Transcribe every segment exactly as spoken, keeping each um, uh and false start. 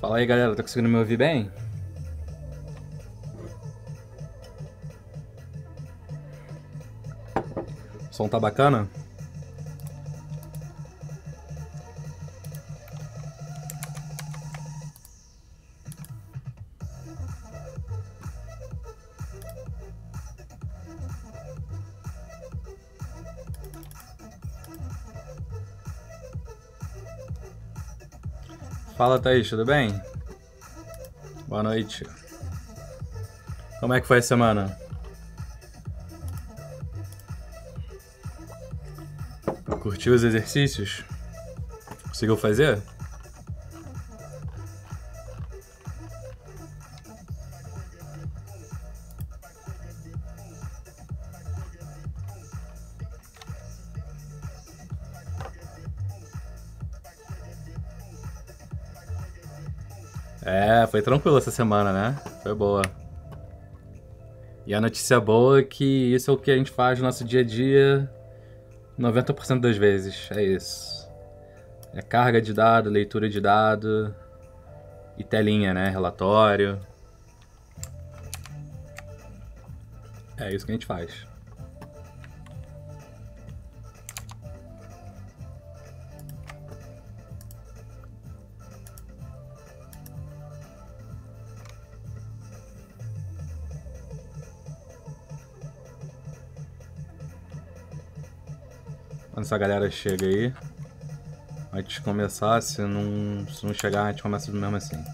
Fala aí, galera, tá conseguindo me ouvir bem? O som tá bacana? Fala, Thaís, tudo bem? Boa noite. Como é que foi a semana? Curtiu os exercícios? Conseguiu fazer? É, foi tranquilo essa semana, né? Foi boa. E a notícia boa é que isso é o que a gente faz no nosso dia a dia noventa por cento das vezes. É isso. É carga de dado, leitura de dado e telinha, né? Relatório. É isso que a gente faz. Quando essa galera chega aí, antes de começar, se não, se não chegar, a gente começa do mesmo assim.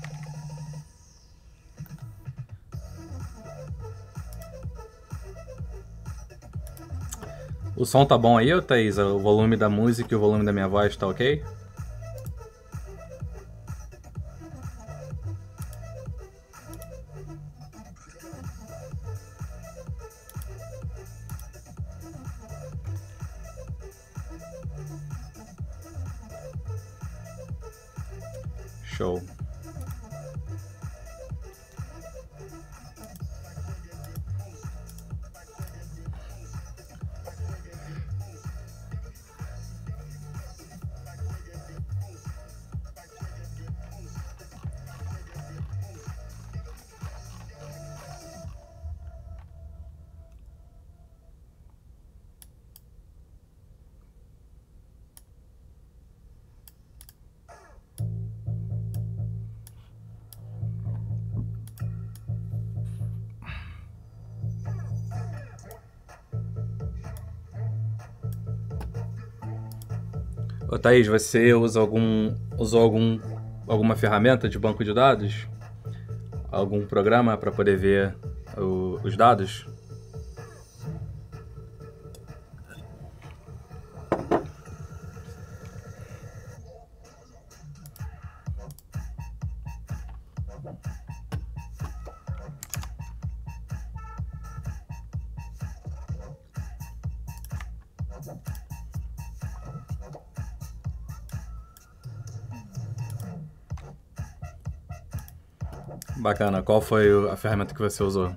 O som tá bom aí, ô Thaís? O volume da música e o volume da minha voz tá ok? Show. Ô Thaís, você usa algum, usou algum, alguma ferramenta de banco de dados? Algum programa para poder ver o, os dados? Bacana. Qual foi a ferramenta que você usou?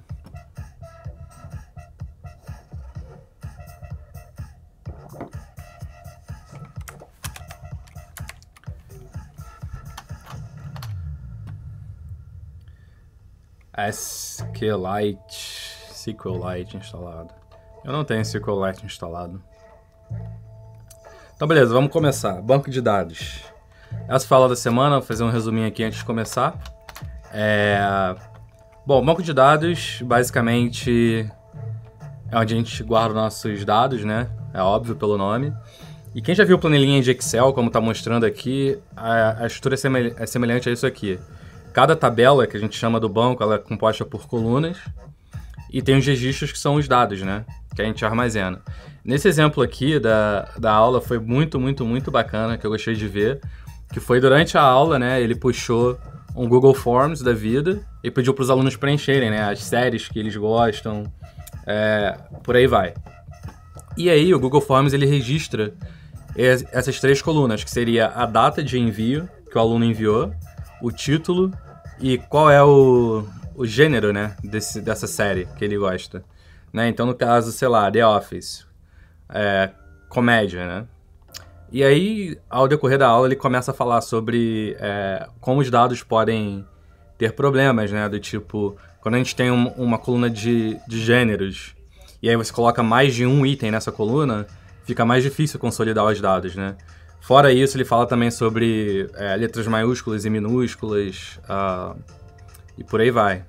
SQLite, SQLite instalado. Eu não tenho SQLite instalado. Então beleza, vamos começar. Banco de dados. Essa fala da semana, vou fazer um resuminho aqui antes de começar. É... Bom, banco de dados basicamente é onde a gente guarda nossos dados, né? É óbvio pelo nome. E quem já viu planilhinha de Excel, como está mostrando aqui, a, a estrutura é, semel... é semelhante a isso aqui. Cada tabela que a gente chama do banco, ela é composta por colunas e tem os registros que são os dados, né? Que a gente armazena. Nesse exemplo aqui da, da aula foi muito, muito, muito bacana, que eu gostei de ver, que foi durante a aula, né? Ele puxou um Google Forms da vida e pediu para os alunos preencherem, né? As séries que eles gostam, é, por aí vai. E aí o Google Forms ele registra essas três colunas, que seria a data de envio que o aluno enviou, o título e qual é o, o gênero, né, desse, dessa série que ele gosta. Né? Então, no caso, sei lá, The Office, é, comédia, né? E aí, ao decorrer da aula, ele começa a falar sobre é, como os dados podem ter problemas, né? Do tipo, quando a gente tem um, uma coluna de, de gêneros, e aí você coloca mais de um item nessa coluna, fica mais difícil consolidar os dados, né? Fora isso, ele fala também sobre é, letras maiúsculas e minúsculas, uh, e por aí vai.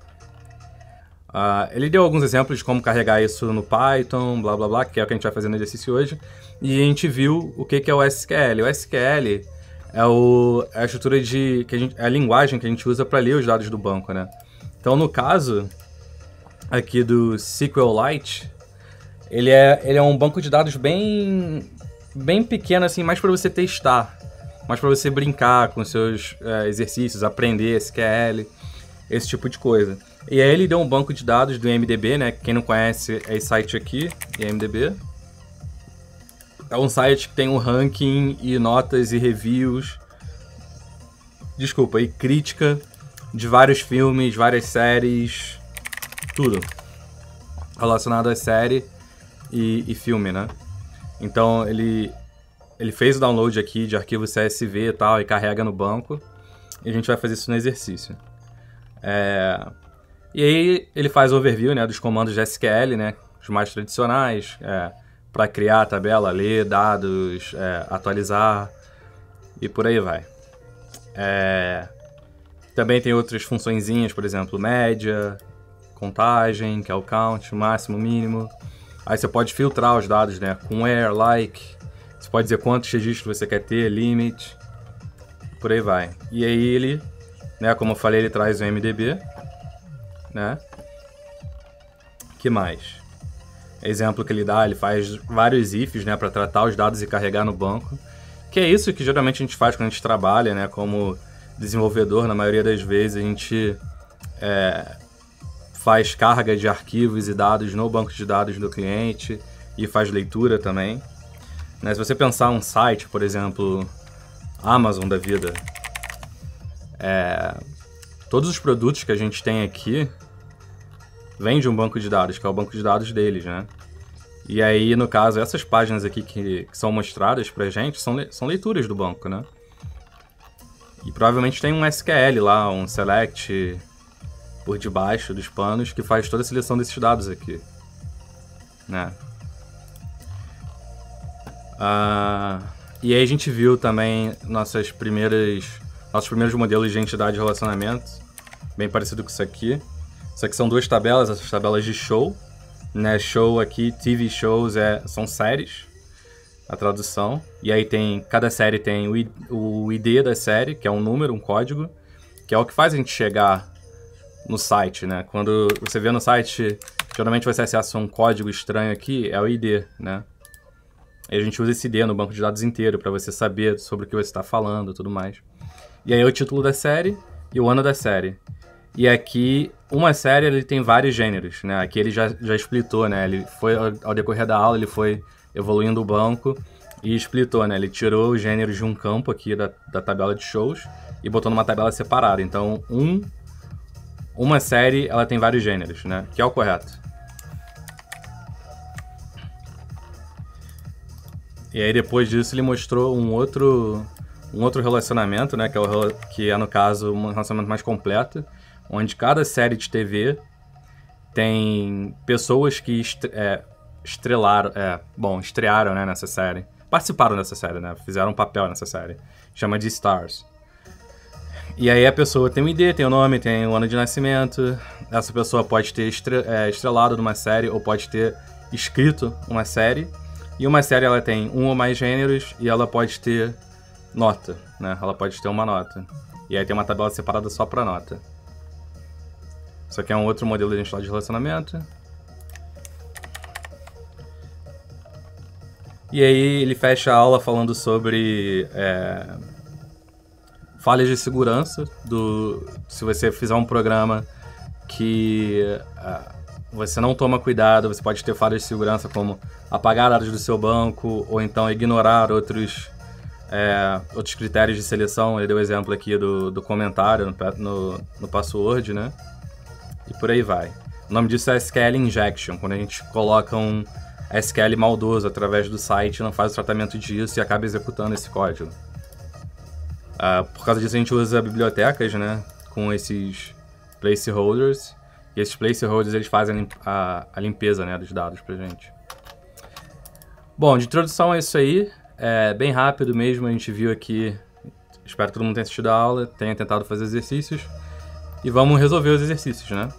Uh, ele deu alguns exemplos de como carregar isso no Python, blá blá blá, que é o que a gente vai fazer no exercício hoje. E a gente viu o que, que é o S Q L. O S Q L é, o, é a estrutura de... Que a gente, é a linguagem que a gente usa para ler os dados do banco, né? Então, no caso aqui do SQLite, ele é, ele é um banco de dados bem, bem pequeno, assim, mais para você testar, mais para você brincar com seus é, exercícios, aprender S Q L, esse tipo de coisa. E aí ele deu um banco de dados do I M D B, né? Quem não conhece é esse site aqui, I M D B. É um site que tem um ranking e notas e reviews, desculpa, e crítica de vários filmes, várias séries, tudo relacionado a série e, e filme, né? Então ele, ele fez o download aqui de arquivo C S V e tal e carrega no banco. E a gente vai fazer isso no exercício. É... E aí ele faz o overview, né, dos comandos de S Q L, né, os mais tradicionais, é, para criar a tabela, ler dados, é, atualizar e por aí vai. É... Também tem outras funçõezinhas, por exemplo, média, contagem, que é o count, máximo, mínimo. Aí você pode filtrar os dados, né, com where, like. Você pode dizer quantos registros você quer ter, limit, por aí vai. E aí ele, né, como eu falei, ele traz o M D B, né? Que mais? Exemplo que ele dá, ele faz vários ifs, né, para tratar os dados e carregar no banco. Que é isso que geralmente a gente faz quando a gente trabalha, né, como desenvolvedor. Na maioria das vezes a gente é, faz carga de arquivos e dados no banco de dados do cliente e faz leitura também. Né, se você pensar um site, por exemplo, Amazon da vida, é, todos os produtos que a gente tem aqui vêm de um banco de dados, que é o banco de dados deles, né? E aí, no caso, essas páginas aqui que, que são mostradas pra gente são, le são leituras do banco, né? E provavelmente tem um S Q L lá, um select por debaixo dos panos que faz toda a seleção desses dados aqui, né? Ah, e aí a gente viu também nossas primeiras, nossos primeiros modelos de entidade de relacionamento, bem parecido com isso aqui. Isso aqui são duas tabelas, essas tabelas de show, né? Show aqui, T V shows, é, são séries, a tradução. E aí tem, cada série tem o, o I D da série, que é um número, um código, que é o que faz a gente chegar no site, né? Quando você vê no site, geralmente você acessa um código estranho aqui, é o I D, né? E a gente usa esse I D no banco de dados inteiro para você saber sobre o que você está falando e tudo mais. E aí é o título da série e o ano da série. E aqui, uma série, ele tem vários gêneros, né? Aqui ele já, já explitou, né? Ele foi, ao decorrer da aula, ele foi evoluindo o banco e explitou, né? Ele tirou os gêneros de um campo aqui da, da tabela de shows e botou numa tabela separada. Então, um, uma série, ela tem vários gêneros, né? Que é o correto. E aí, depois disso, ele mostrou um outro, um outro relacionamento, né? Que é, o, que é, no caso, um relacionamento mais completo, onde cada série de T V tem pessoas que estre é, estrelaram, é, bom, estrearam, né, nessa série. Participaram dessa série, né? Fizeram um papel nessa série. Chama de Stars. E aí a pessoa tem um I D, tem o nome, tem o ano de nascimento. Essa pessoa pode ter estre é, estrelado numa série ou pode ter escrito uma série. E uma série, ela tem um ou mais gêneros e ela pode ter nota, né? Ela pode ter uma nota. E aí tem uma tabela separada só para nota. Isso aqui é um outro modelo de identidade de relacionamento. E aí ele fecha a aula falando sobre é, falhas de segurança. Do, se você fizer um programa que uh, você não toma cuidado, você pode ter falhas de segurança como apagar dados do seu banco ou então ignorar outros, é, outros critérios de seleção. Ele deu o exemplo aqui do, do comentário no, no, no password, né? E por aí vai. O nome disso é S Q L Injection, quando a gente coloca um, S Q L maldoso através do site não faz o tratamento disso e acaba executando esse código. Uh, por causa disso a gente usa bibliotecas, né, com esses placeholders, e esses placeholders eles fazem a, a limpeza, né, dos dados pra gente. Bom, de introdução é isso aí, é bem rápido mesmo, a gente viu aqui, espero que todo mundo tenha assistido a aula, tenha tentado fazer exercícios, e vamos resolver os exercícios, né.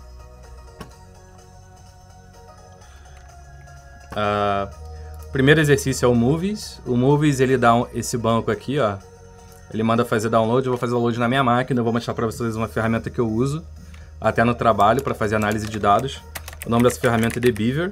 Uh, o primeiro exercício é o Movies. O Movies ele dá um, esse banco aqui, ó. Ele manda fazer download, eu vou fazer download na minha máquina, eu vou mostrar para vocês uma ferramenta que eu uso até no trabalho para fazer análise de dados. O nome dessa ferramenta é TheBeaver.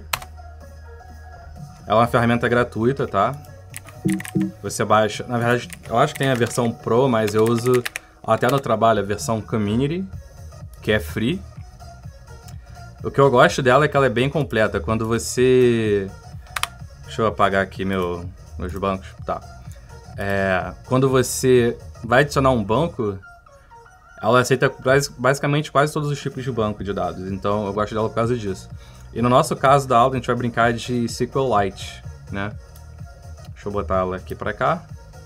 É uma ferramenta gratuita, tá? Você baixa, na verdade, eu acho que tem a versão Pro, mas eu uso até no trabalho a versão Community, que é free. O que eu gosto dela é que ela é bem completa. Quando você... Deixa eu apagar aqui meu, meus bancos. Tá. É, quando você vai adicionar um banco, ela aceita basicamente quase todos os tipos de banco de dados. Então eu gosto dela por causa disso. E no nosso caso da aula a gente vai brincar de SQLite, né? Deixa eu botar ela aqui pra cá.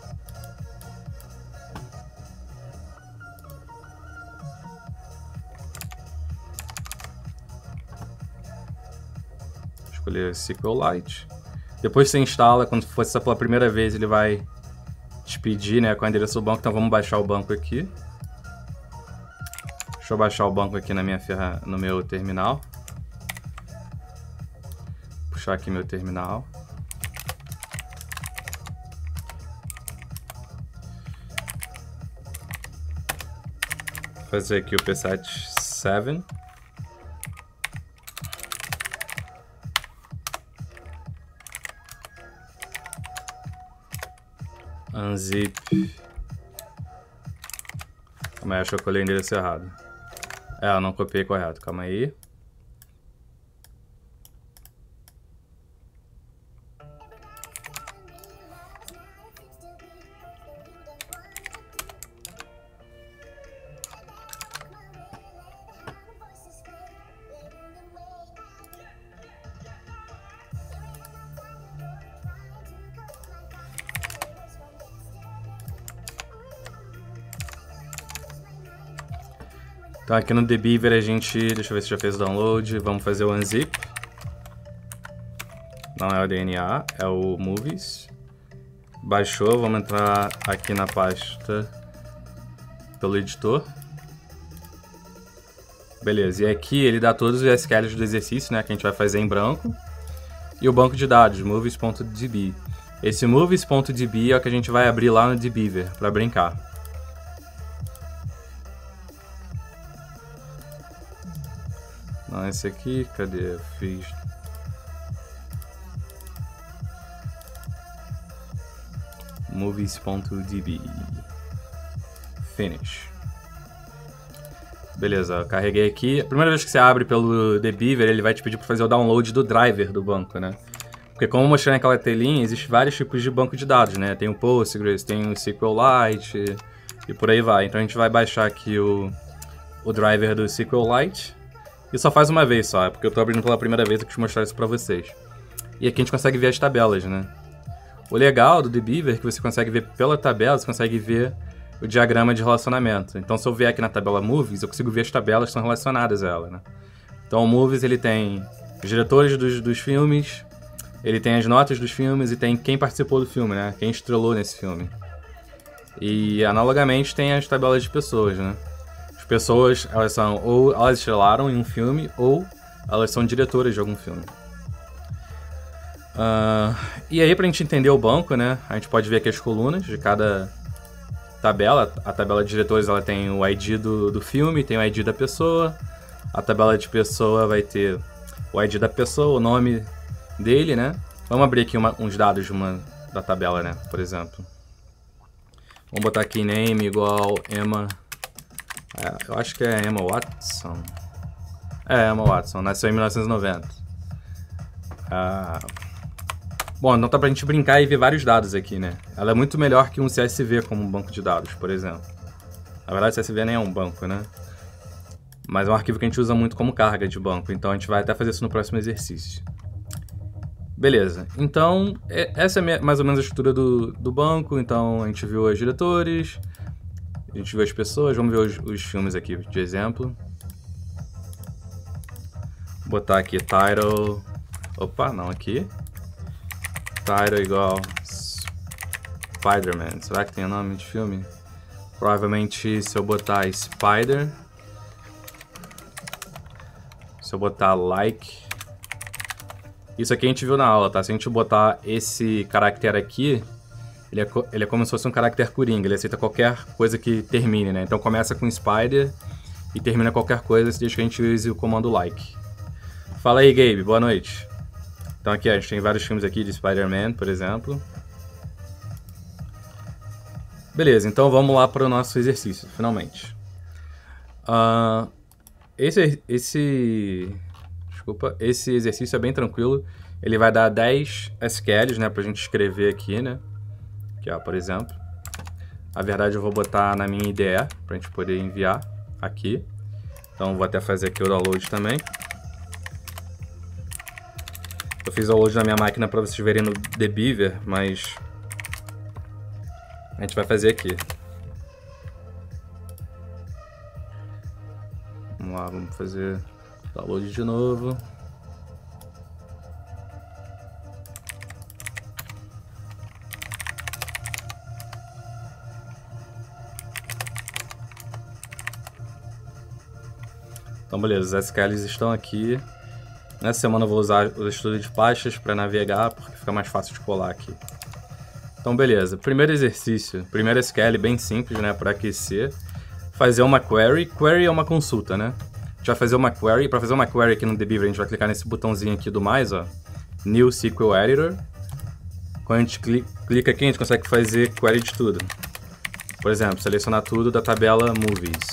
Escolher SQLite. Depois você instala, quando for acessar pela primeira vez, ele vai te pedir, né, qual é o endereço do banco. Então vamos baixar o banco aqui. Deixa eu baixar o banco aqui na minha ferra... no meu terminal. Puxar aqui meu terminal. Fazer aqui o P sete sete. Unzip. Calma aí, acho que eu colei o endereço errado. É, eu não copiei correto, calma aí. Então aqui no TheBeaver a gente, deixa eu ver se já fez o download, vamos fazer o unzip. Não é o D N A, é o Movies. Baixou, vamos entrar aqui na pasta pelo editor. Beleza, e aqui ele dá todos os S Q Ls do exercício, né, que a gente vai fazer em branco. E o banco de dados, movies.db. Esse movies.db é o que a gente vai abrir lá no TheBeaver para brincar. Não, esse aqui, cadê? Eu fiz... movies.db. Finish. Beleza, eu carreguei aqui. A primeira vez que você abre pelo TheBeaver, ele vai te pedir para fazer o download do driver do banco, né? Porque como eu mostrei naquela telinha, existem vários tipos de banco de dados, né? Tem o Postgres, tem o SQLite e por aí vai. Então a gente vai baixar aqui o, o driver do SQLite. E só faz uma vez só, é porque eu tô abrindo pela primeira vez e quis mostrar isso pra vocês. E aqui a gente consegue ver as tabelas, né? O legal do TheBeaver é que você consegue ver pela tabela, você consegue ver o diagrama de relacionamento. Então se eu vier aqui na tabela Movies, eu consigo ver as tabelas que estão relacionadas a ela, né? Então o Movies ele tem os diretores dos, dos filmes, ele tem as notas dos filmes e tem quem participou do filme, né? Quem estrelou nesse filme. E analogamente tem as tabelas de pessoas, né? Pessoas, elas são ou elas estrelaram em um filme ou elas são diretoras de algum filme. Uh, e aí pra gente entender o banco, né, a gente pode ver aqui as colunas de cada tabela. A tabela de diretores ela tem o I D do, do filme, tem o I D da pessoa. A tabela de pessoa vai ter o I D da pessoa, o nome dele, né. Vamos abrir aqui uma, uns dados de uma, da tabela, né, por exemplo. Vamos botar aqui name igual Emma... É, eu acho que é Emma Watson. É, Emma Watson, nasceu em mil novecentos e noventa. Ah, bom, então tá pra gente brincar e ver vários dados aqui, né? Ela é muito melhor que um C S V como um banco de dados, por exemplo. Na verdade, C S V nem é um banco, né? Mas é um arquivo que a gente usa muito como carga de banco, então a gente vai até fazer isso no próximo exercício. Beleza, então essa é mais ou menos a estrutura do, do banco. Então a gente viu os diretores, a gente viu as pessoas, vamos ver os, os filmes aqui de exemplo. Vou botar aqui title, opa, não, aqui. Title igual Spider-Man, será que tem nome de filme? Provavelmente se eu botar Spider, se eu botar like, isso aqui a gente viu na aula, tá? Se a gente botar esse caractere aqui, ele é, ele é como se fosse um caractere coringa, ele aceita qualquer coisa que termine, né? Então começa com Spider e termina qualquer coisa desde que a gente use o comando like. Fala aí, Gabe, boa noite. Então aqui a gente tem vários filmes aqui de Spider-Man, por exemplo. Beleza, então vamos lá para o nosso exercício, finalmente. Uh, esse, esse, desculpa, esse exercício é bem tranquilo. Ele vai dar dez S Q Ls, né, para a gente escrever aqui, né? Aqui, ó, por exemplo. A verdade eu vou botar na minha I D E para a gente poder enviar aqui. Então vou até fazer aqui o download também. Eu fiz o download na minha máquina para vocês verem no The Beaver, mas a gente vai fazer aqui. Vamos lá, vamos fazer download de novo. Então beleza, os S Q Ls estão aqui. Nessa semana eu vou usar o estudo de pastas para navegar, porque fica mais fácil de colar aqui. Então beleza, primeiro exercício, primeiro S Q L bem simples, né, para aquecer. Fazer uma query, query é uma consulta, né? A gente vai fazer uma query, para fazer uma query aqui no The Beaver a gente vai clicar nesse botãozinho aqui do mais, ó, New S Q L Editor. Quando a gente clica aqui a gente consegue fazer query de tudo. Por exemplo, selecionar tudo da tabela Movies.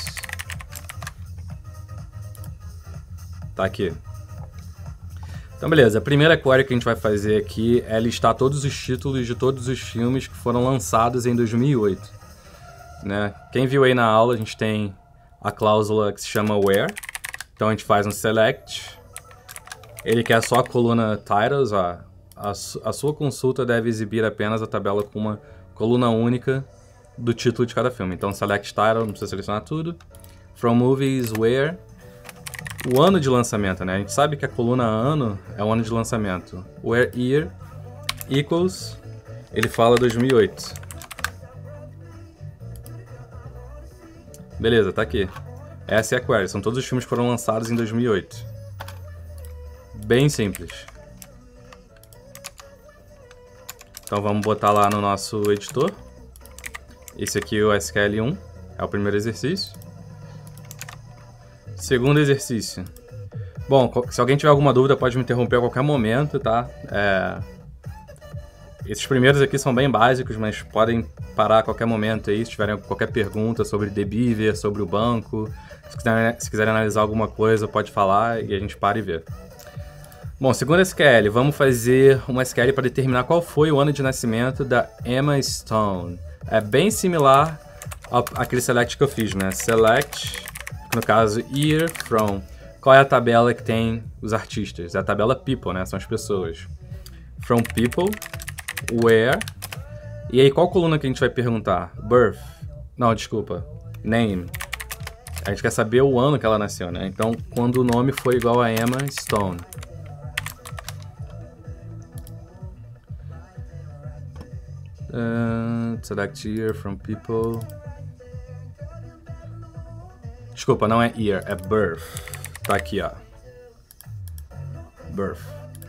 Tá aqui. Então beleza, a primeira query que a gente vai fazer aqui é listar todos os títulos de todos os filmes que foram lançados em dois mil e oito. Né? Quem viu aí na aula, a gente tem a cláusula que se chama where. Então a gente faz um select. Ele quer só a coluna titles. A, a, a sua consulta deve exibir apenas a tabela com uma coluna única do título de cada filme. Então select title, não precisa selecionar tudo. From movies, where. O ano de lançamento, né? A gente sabe que a coluna ano é o ano de lançamento. Where year equals, ele fala dois mil e oito. Beleza, tá aqui. Essa é a query, são todos os filmes que foram lançados em dois mil e oito. Bem simples. Então vamos botar lá no nosso editor. Esse aqui é o S Q L um, é o primeiro exercício. Segundo exercício. Bom, se alguém tiver alguma dúvida pode me interromper a qualquer momento, tá? É... Esses primeiros aqui são bem básicos, mas podem parar a qualquer momento aí, se tiverem qualquer pergunta sobre The Beaver, sobre o banco. Se quiserem, se quiserem analisar alguma coisa, pode falar e a gente para e vê. Bom, segundo S Q L, vamos fazer uma S Q L para determinar qual foi o ano de nascimento da Emma Stone. É bem similar àquele select que eu fiz, né? Select... No caso, year from. Qual é a tabela que tem os artistas? É a tabela people, né? São as pessoas. From people, where. E aí, qual coluna que a gente vai perguntar? Birth. Não, desculpa. Name. A gente quer saber o ano que ela nasceu, né? Então, quando o nome foi igual a Emma Stone. Uh, select year from people. Desculpa, não é year, é birth. Tá aqui, ó. Birth.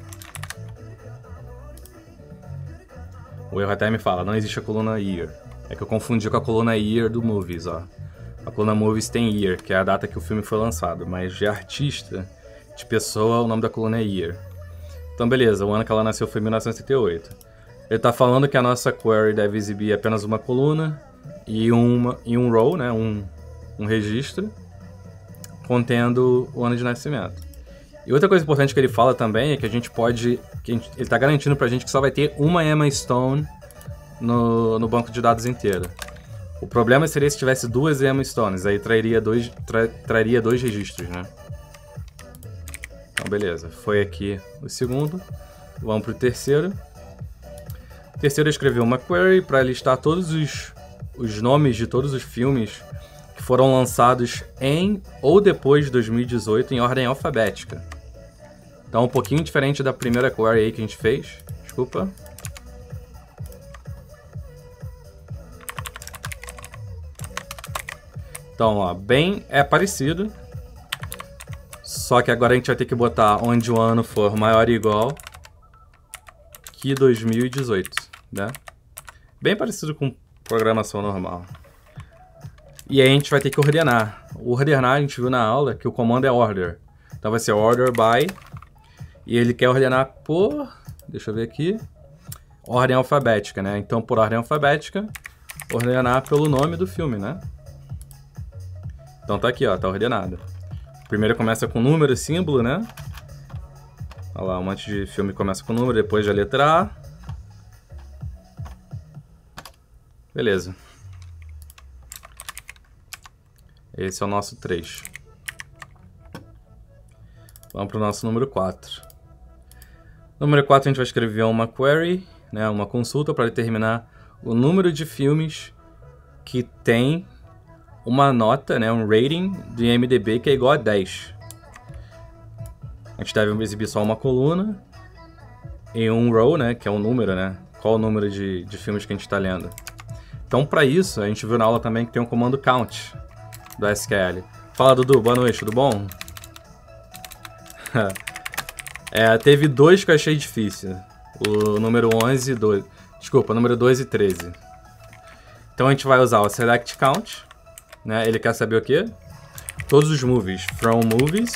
O erro até me fala, não existe a coluna year. É que eu confundi com a coluna year do movies, ó. A coluna movies tem year, que é a data que o filme foi lançado. Mas de artista, de pessoa, o nome da coluna é year. Então beleza, o ano que ela nasceu foi mil novecentos e setenta e oito. Ele tá falando que a nossa query deve exibir apenas uma coluna e, uma, e um row, né? Um... um registro contendo o ano de nascimento. E outra coisa importante que ele fala também é que a gente pode... Que a gente, ele está garantindo pra gente que só vai ter uma Emma Stone no, no banco de dados inteiro. O problema seria se tivesse duas Emma Stones, aí trairia dois, tra, traria dois registros, né? Então beleza, foi aqui o segundo. Vamos para o terceiro. O terceiro eu escrevi uma query para listar todos os, os nomes de todos os filmes que foram lançados em ou depois de dois mil e dezoito em ordem alfabética. Então, um pouquinho diferente da primeira query aí que a gente fez. Desculpa. Então, ó, bem é parecido. Só que agora a gente vai ter que botar onde o ano for maior ou igual que dois mil e dezoito, né? Bem parecido com programação normal. E aí a gente vai ter que ordenar. O ordenar, a gente viu na aula que o comando é order. Então vai ser order by. E ele quer ordenar por... Deixa eu ver aqui. Ordem alfabética, né? Então, por ordem alfabética, ordenar pelo nome do filme, né? Então tá aqui, ó. Tá ordenado. Primeiro começa com número, símbolo, né? Olha lá, um monte de filme começa com número, depois a letra A. Beleza. Esse é o nosso três. Vamos para o nosso número quatro. Número quatro a gente vai escrever uma query, né, uma consulta para determinar o número de filmes que tem uma nota, né, um rating do I M D B que é igual a dez. A gente deve exibir só uma coluna e um row, né, que é um número, né? Qual o número de, de filmes que a gente está lendo. Então, para isso, a gente viu na aula também que tem um comando count do S Q L. Fala, Dudu, boa noite, tudo bom? é, teve dois que eu achei difícil. O número onze e doze. Desculpa, o número doze e treze. Então, a gente vai usar o select count, né? Ele quer saber o quê? Todos os movies from movies,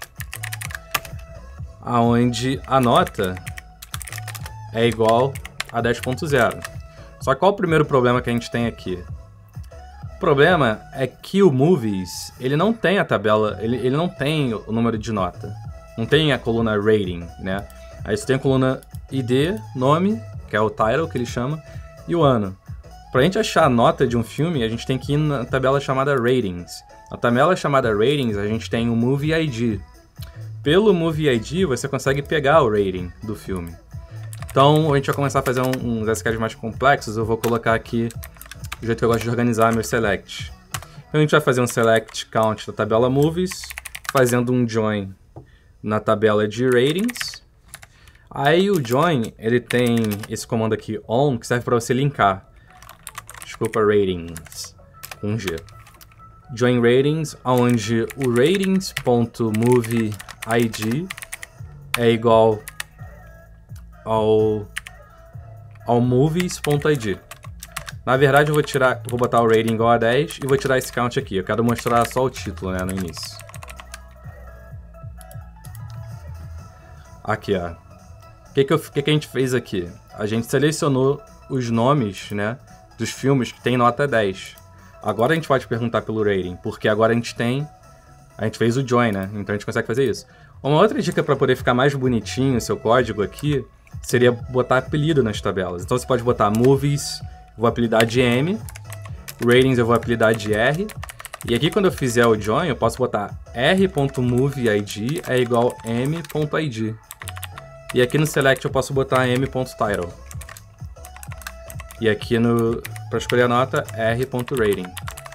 aonde a nota é igual a dez ponto zero. Só que qual o primeiro problema que a gente tem aqui? O problema é que o movies, ele não tem a tabela, ele, ele não tem o número de nota. Não tem a coluna rating, né? Aí você tem a coluna I D, nome, que é o title que ele chama, e o ano. Pra gente achar a nota de um filme, a gente tem que ir na tabela chamada ratings. Na tabela chamada ratings, a gente tem o movie I D. Pelo movie I D, você consegue pegar o rating do filme. Então, a gente vai começar a fazer um, uns S Q Ls mais complexos. Eu vou colocar aqui o jeito que eu gosto de organizar meu select. Então, a gente vai fazer um select count da tabela movies, fazendo um join na tabela de ratings. Aí, o join, ele tem esse comando aqui, on, que serve para você linkar. Desculpa, ratings, com G. Join ratings, onde o ratings.movieID é igual ao, ao movies.id. Na verdade, eu vou tirar, vou botar o rating igual a dez e vou tirar esse count aqui. Eu quero mostrar só o título, né, no início. Aqui, ó. O que, que, eu, que, que a gente fez aqui? A gente selecionou os nomes, né, dos filmes que tem nota dez. Agora a gente pode perguntar pelo rating, porque agora a gente tem... A gente fez o join, né? Então a gente consegue fazer isso. Uma outra dica para poder ficar mais bonitinho o seu código aqui seria botar apelido nas tabelas. Então você pode botar movies, eu vou apelidar de M, ratings eu vou apelidar de R, e aqui quando eu fizer o join eu posso botar r.movieid é igual m.id. E aqui no select eu posso botar m.title. E aqui no para escolher a nota, r.rating.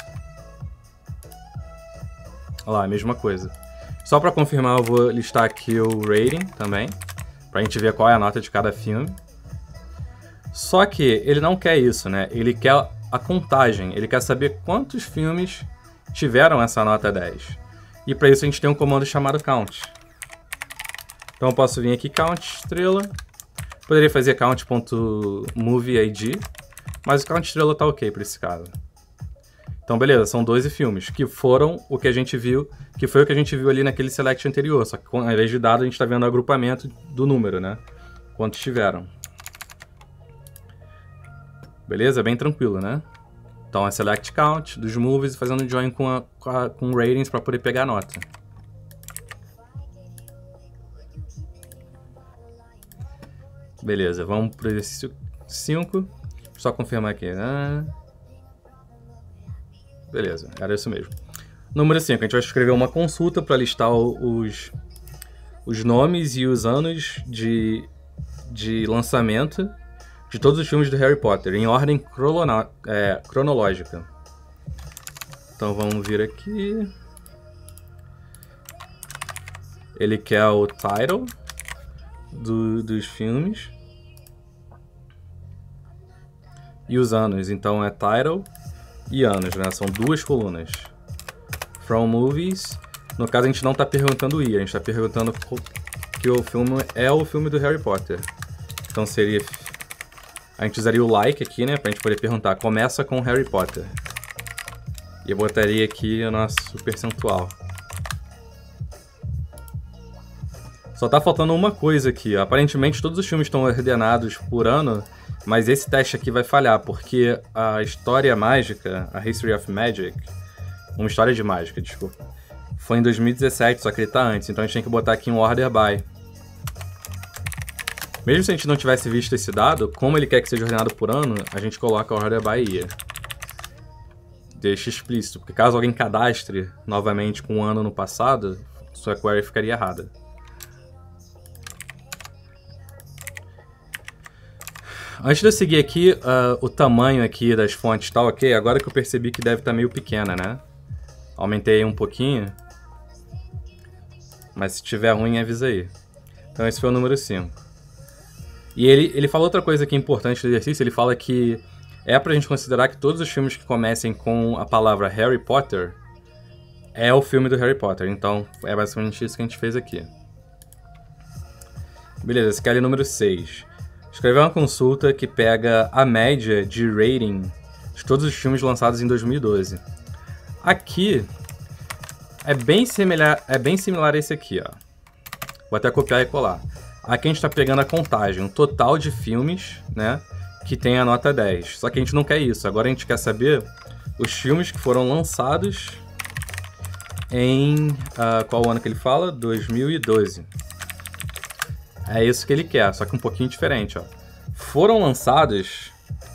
Olha lá, a mesma coisa. Só para confirmar, eu vou listar aqui o rating também, para a gente ver qual é a nota de cada filme. Só que ele não quer isso, né? Ele quer a contagem, ele quer saber quantos filmes tiveram essa nota dez. E para isso a gente tem um comando chamado count. Então eu posso vir aqui, count, estrela. Poderia fazer count.movieid, mas o count estrela tá ok para esse caso. Então beleza, são doze filmes, que foram o que a gente viu, que foi o que a gente viu ali naquele select anterior, só que ao invés de dado a gente está vendo o agrupamento do número, né? Quantos tiveram. Beleza? Bem tranquilo, né? Então é select count dos movies, fazendo join com, a, com, a, com ratings para poder pegar a nota. Beleza, vamos para o exercício cinco. Só confirmar aqui, né? Beleza, era isso mesmo. Número cinco, a gente vai escrever uma consulta para listar os, os nomes e os anos de, de lançamento de todos os filmes do Harry Potter, em ordem crono é, cronológica. Então vamos vir aqui. Ele quer o title do, dos filmes. E os anos, então é title e anos, né? São duas colunas. From movies. No caso a gente não está perguntando o year, a gente está perguntando que o filme é o filme do Harry Potter. Então seria... A gente usaria o like aqui, né? Pra gente poder perguntar. Começa com Harry Potter. E eu botaria aqui o nosso percentual. Só tá faltando uma coisa aqui, ó. Aparentemente todos os filmes estão ordenados por ano, mas esse teste aqui vai falhar, porque a história mágica, a History of Magic, uma história de mágica, desculpa, foi em dois mil e dezessete, só que ele tá antes, então a gente tem que botar aqui um order by. Mesmo se a gente não tivesse visto esse dado, como ele quer que seja ordenado por ano, a gente coloca order by year. Deixa explícito, porque caso alguém cadastre novamente com um ano no passado, sua query ficaria errada. Antes de eu seguir aqui, uh, o tamanho aqui das fontes tá ok. Agora que eu percebi que deve estar meio pequena, né? Aumentei um pouquinho. Mas se tiver ruim, avisa aí. Então esse foi o número cinco. E ele, ele fala outra coisa que é importante do exercício. Ele fala que é pra gente considerar que todos os filmes que comecem com a palavra Harry Potter é o filme do Harry Potter. Então é basicamente isso que a gente fez aqui. Beleza, esse aqui é o número seis. Escrever uma consulta que pega a média de rating de todos os filmes lançados em dois mil e doze. Aqui é bem similar, é bem similar a esse aqui, ó. Vou até copiar e colar. Aqui a gente está pegando a contagem, o total de filmes, né, que tem a nota dez. Só que a gente não quer isso. Agora a gente quer saber os filmes que foram lançados em... Uh, qual ano que ele fala? dois mil e doze. É isso que ele quer, só que um pouquinho diferente, ó. Foram lançados...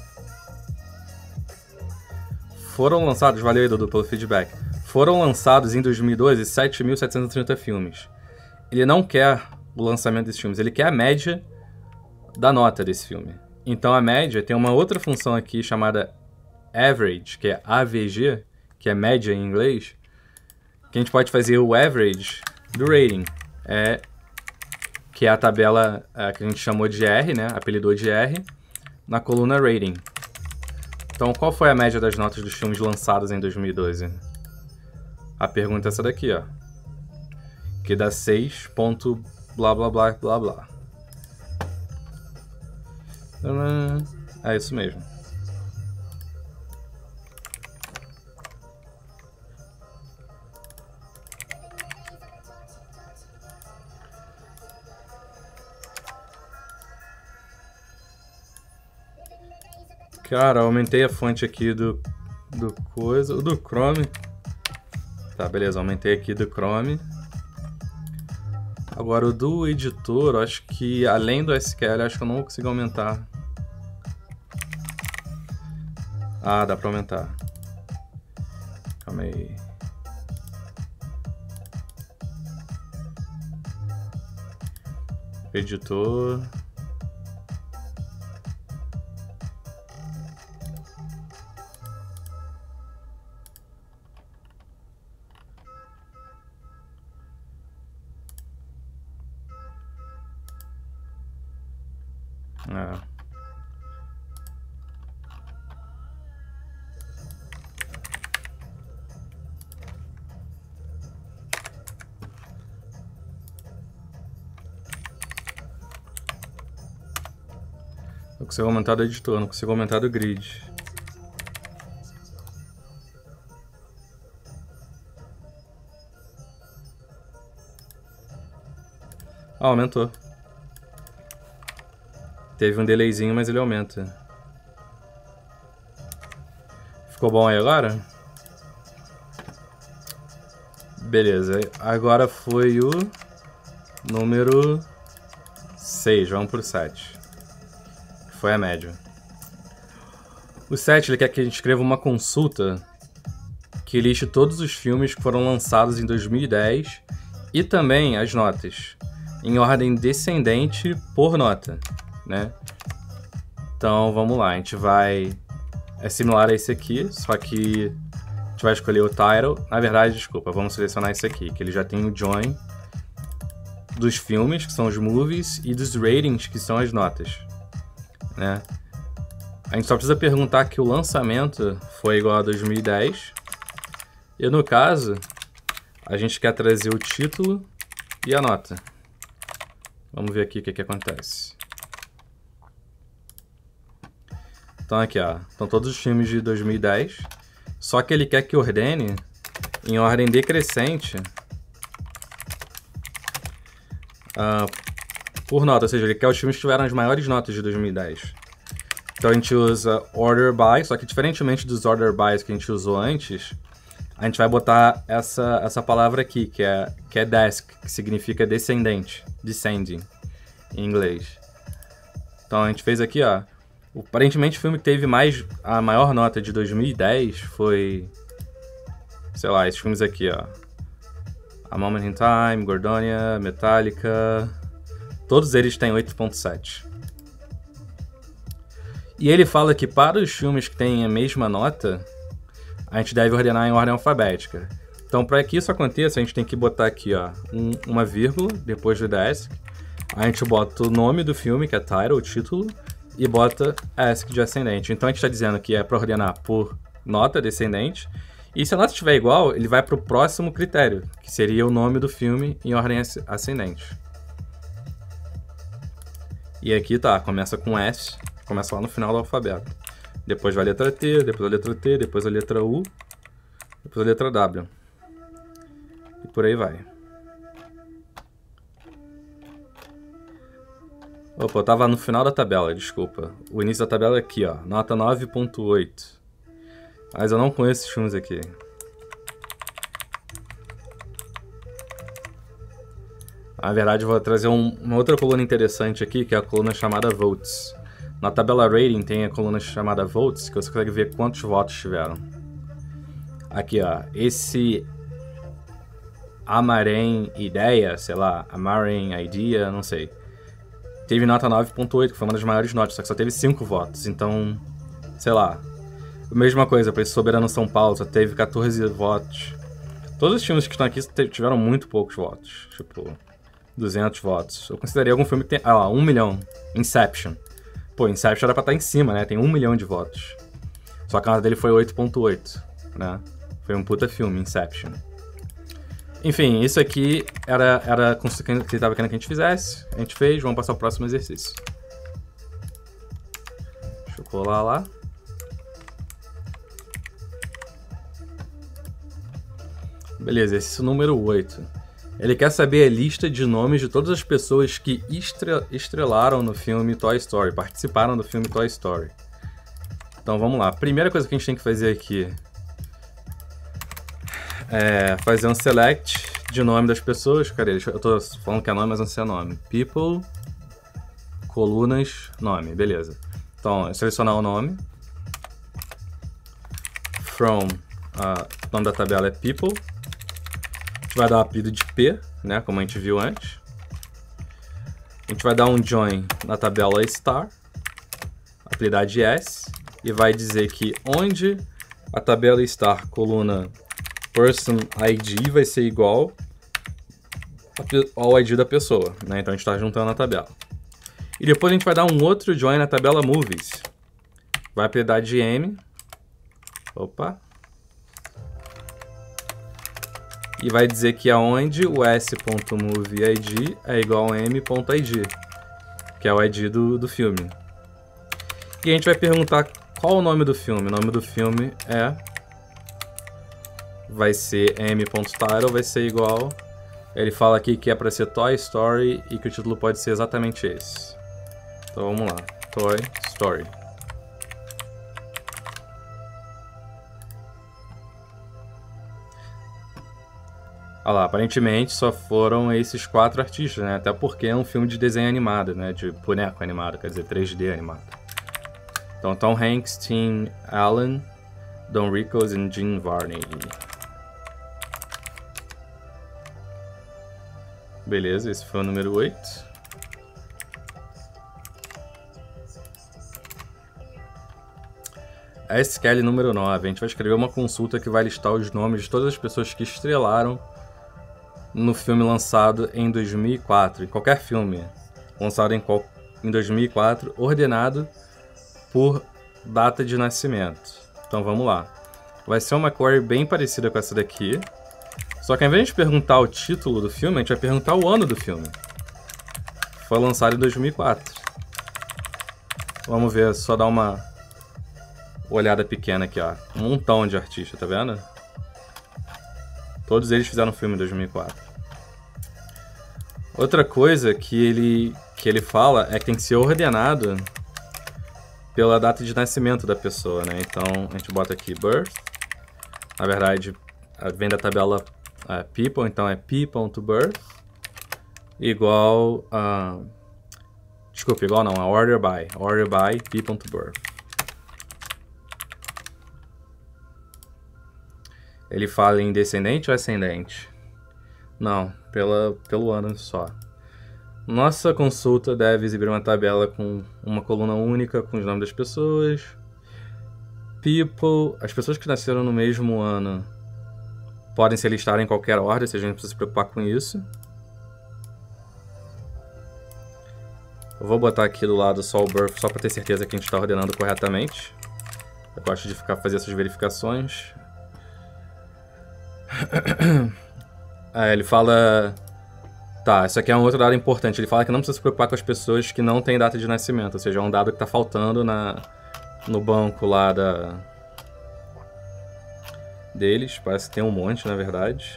Foram lançados... Valeu, Dudu, pelo feedback. Foram lançados em dois mil e doze sete mil setecentos e trinta filmes. Ele não quer o lançamento desses filmes, ele quer a média da nota desse filme. Então a média tem uma outra função aqui chamada average, que é A V G, que é média em inglês, que a gente pode fazer o average do rating. É... que é a tabela é, que a gente chamou de R, né? Apelidou de R, na coluna Rating. Então, qual foi a média das notas dos filmes lançados em dois mil e doze? A pergunta é essa daqui, ó. Que dá seis ponto blá blá blá blá blá. É isso mesmo. Cara, aumentei a fonte aqui do, do coisa, do Chrome. Tá, beleza, aumentei aqui do Chrome. Agora o do editor, acho que além do S Q L, acho que eu não vou conseguir aumentar. Ah, dá pra aumentar. Calma aí. Editor... É. Eu consigo aumentar do editor, não consigo aumentar do grid. Ah, aumentou. Teve um delayzinho, mas ele aumenta. Ficou bom aí agora? Beleza, agora foi o número seis, vamos pro sete. Que foi a média. O sete, ele quer que a gente escreva uma consulta que liste todos os filmes que foram lançados em dois mil e dez e também as notas, em ordem descendente por nota. né? Então vamos lá, a gente vai... É similar a esse aqui, só que a gente vai escolher o title. Na verdade, desculpa, vamos selecionar esse aqui, que ele já tem o join dos filmes, que são os movies, e dos ratings, que são as notas, né? A gente só precisa perguntar que o lançamento foi igual a dois mil e dez. E no caso, a gente quer trazer o título e a nota. Vamos ver aqui o que, que acontece. Então aqui, ó, estão todos os filmes de dois mil e dez, só que ele quer que ordene em ordem decrescente uh, por nota, ou seja, ele quer os filmes que tiveram as maiores notas de dois mil e dez. Então a gente usa order by, só que diferentemente dos order bys que a gente usou antes, a gente vai botar essa, essa palavra aqui, que é, que é desk, que significa descendente, descending, em inglês. Então a gente fez aqui, ó, aparentemente o filme que teve mais, a maior nota de dois mil e dez foi, sei lá, esses filmes aqui, ó. A Moment in Time, Gordonia, Metallica, todos eles têm oito ponto sete. E ele fala que para os filmes que têm a mesma nota, a gente deve ordenar em ordem alfabética. Então, para que isso aconteça, a gente tem que botar aqui, ó, um, uma vírgula depois do desk. A gente bota o nome do filme, que é title, o título, e bota ask de ascendente. Então, a gente está dizendo que é para ordenar por nota descendente. E se a nota estiver igual, ele vai para o próximo critério, que seria o nome do filme em ordem ascendente. E aqui tá, começa com S, começa lá no final do alfabeto. Depois vai a letra T, depois a letra T, depois a letra U, depois a letra W. E por aí vai. Opa, eu tava no final da tabela, desculpa. O início da tabela é aqui, ó, nota nove ponto oito. Mas eu não conheço esses filmes aqui. Na verdade, eu vou trazer um, uma outra coluna interessante aqui, que é a coluna chamada Votes. Na tabela Rating tem a coluna chamada Votes, que você consegue ver quantos votos tiveram. Aqui, ó, esse Amarem Ideia, sei lá, Amarem Idea, não sei. Teve nota nove ponto oito, que foi uma das maiores notas, só que só teve cinco votos. Então, sei lá. A mesma coisa para esse Soberano São Paulo, só teve quatorze votos. Todos os filmes que estão aqui tiveram muito poucos votos. Tipo, duzentos votos. Eu consideraria algum filme que tem... Ah lá, um milhão. Inception. Pô, Inception era pra estar em cima, né? Tem um milhão de votos. Só que a nota dele foi oito ponto oito, né? Foi um puta filme, Inception. Enfim, isso aqui era, era com o que ele estava querendo que a gente fizesse. A gente fez, vamos passar ao próximo exercício. Deixa eu colar lá. Beleza, exercício número oito. Ele quer saber a lista de nomes de todas as pessoas que estre- estrelaram no filme Toy Story, participaram do filme Toy Story. Então vamos lá. A primeira coisa que a gente tem que fazer aqui é fazer um select de nome das pessoas. Cadê? Eu tô falando que é nome, mas não sei o nome. People, colunas, nome. Beleza. Então, selecionar o nome. From, uh, o nome da tabela é People. A gente vai dar o apelido de P, né, como a gente viu antes. A gente vai dar um join na tabela Star, apelidar de S, e vai dizer que onde a tabela Star, coluna Person I D, vai ser igual ao I D da pessoa, né? Então a gente está juntando a tabela. E depois a gente vai dar um outro join na tabela Movies. Vai apelidar de M. Opa. E vai dizer que aonde o S.MovieID é igual a M.ID, que é o I D do, do filme. E a gente vai perguntar qual o nome do filme. O nome do filme é... vai ser M.Title, vai ser igual... Ele fala aqui que é para ser Toy Story e que o título pode ser exatamente esse. Então vamos lá. Toy Story. Olha lá, aparentemente só foram esses quatro artistas, né? Até porque é um filme de desenho animado, né? De boneco animado, quer dizer, três D animado. Então, Tom Hanks, Tim Allen, Don Rickles e Gene Varney. Beleza, esse foi o número oito. S Q L número nove. A gente vai escrever uma consulta que vai listar os nomes de todas as pessoas que estrelaram no filme lançado em dois mil e quatro. Em qualquer filme lançado em, qual... em dois mil e quatro, ordenado por data de nascimento. Então vamos lá. Vai ser uma query bem parecida com essa daqui. Só que ao invés de perguntar o título do filme, a gente vai perguntar o ano do filme. Foi lançado em dois mil e quatro. Vamos ver, só dar uma olhada pequena aqui, ó. Um montão de artistas, tá vendo? Todos eles fizeram filme em dois mil e quatro. Outra coisa que ele, que ele fala é que tem que ser ordenado pela data de nascimento da pessoa, né? Então, a gente bota aqui birth. Na verdade, vem da tabela uh, people, então é p.birth igual a... Uh, desculpa, igual não, a order by. Order by p.birth. Ele fala em descendente ou ascendente? Não, pela, pelo ano só. Nossa consulta deve exibir uma tabela com uma coluna única com os nomes das pessoas. People, as pessoas que nasceram no mesmo ano podem ser listadas em qualquer ordem, ou seja, a gente precisa se preocupar com isso. Eu vou botar aqui do lado só o birth, só para ter certeza que a gente está ordenando corretamente. Eu gosto de ficar fazer essas verificações. Ah, ele fala... Tá, isso aqui é um outro dado importante. Ele fala que não precisa se preocupar com as pessoas que não têm data de nascimento. Ou seja, é um dado que está faltando na, no banco lá da... deles. Parece que tem um monte, na verdade.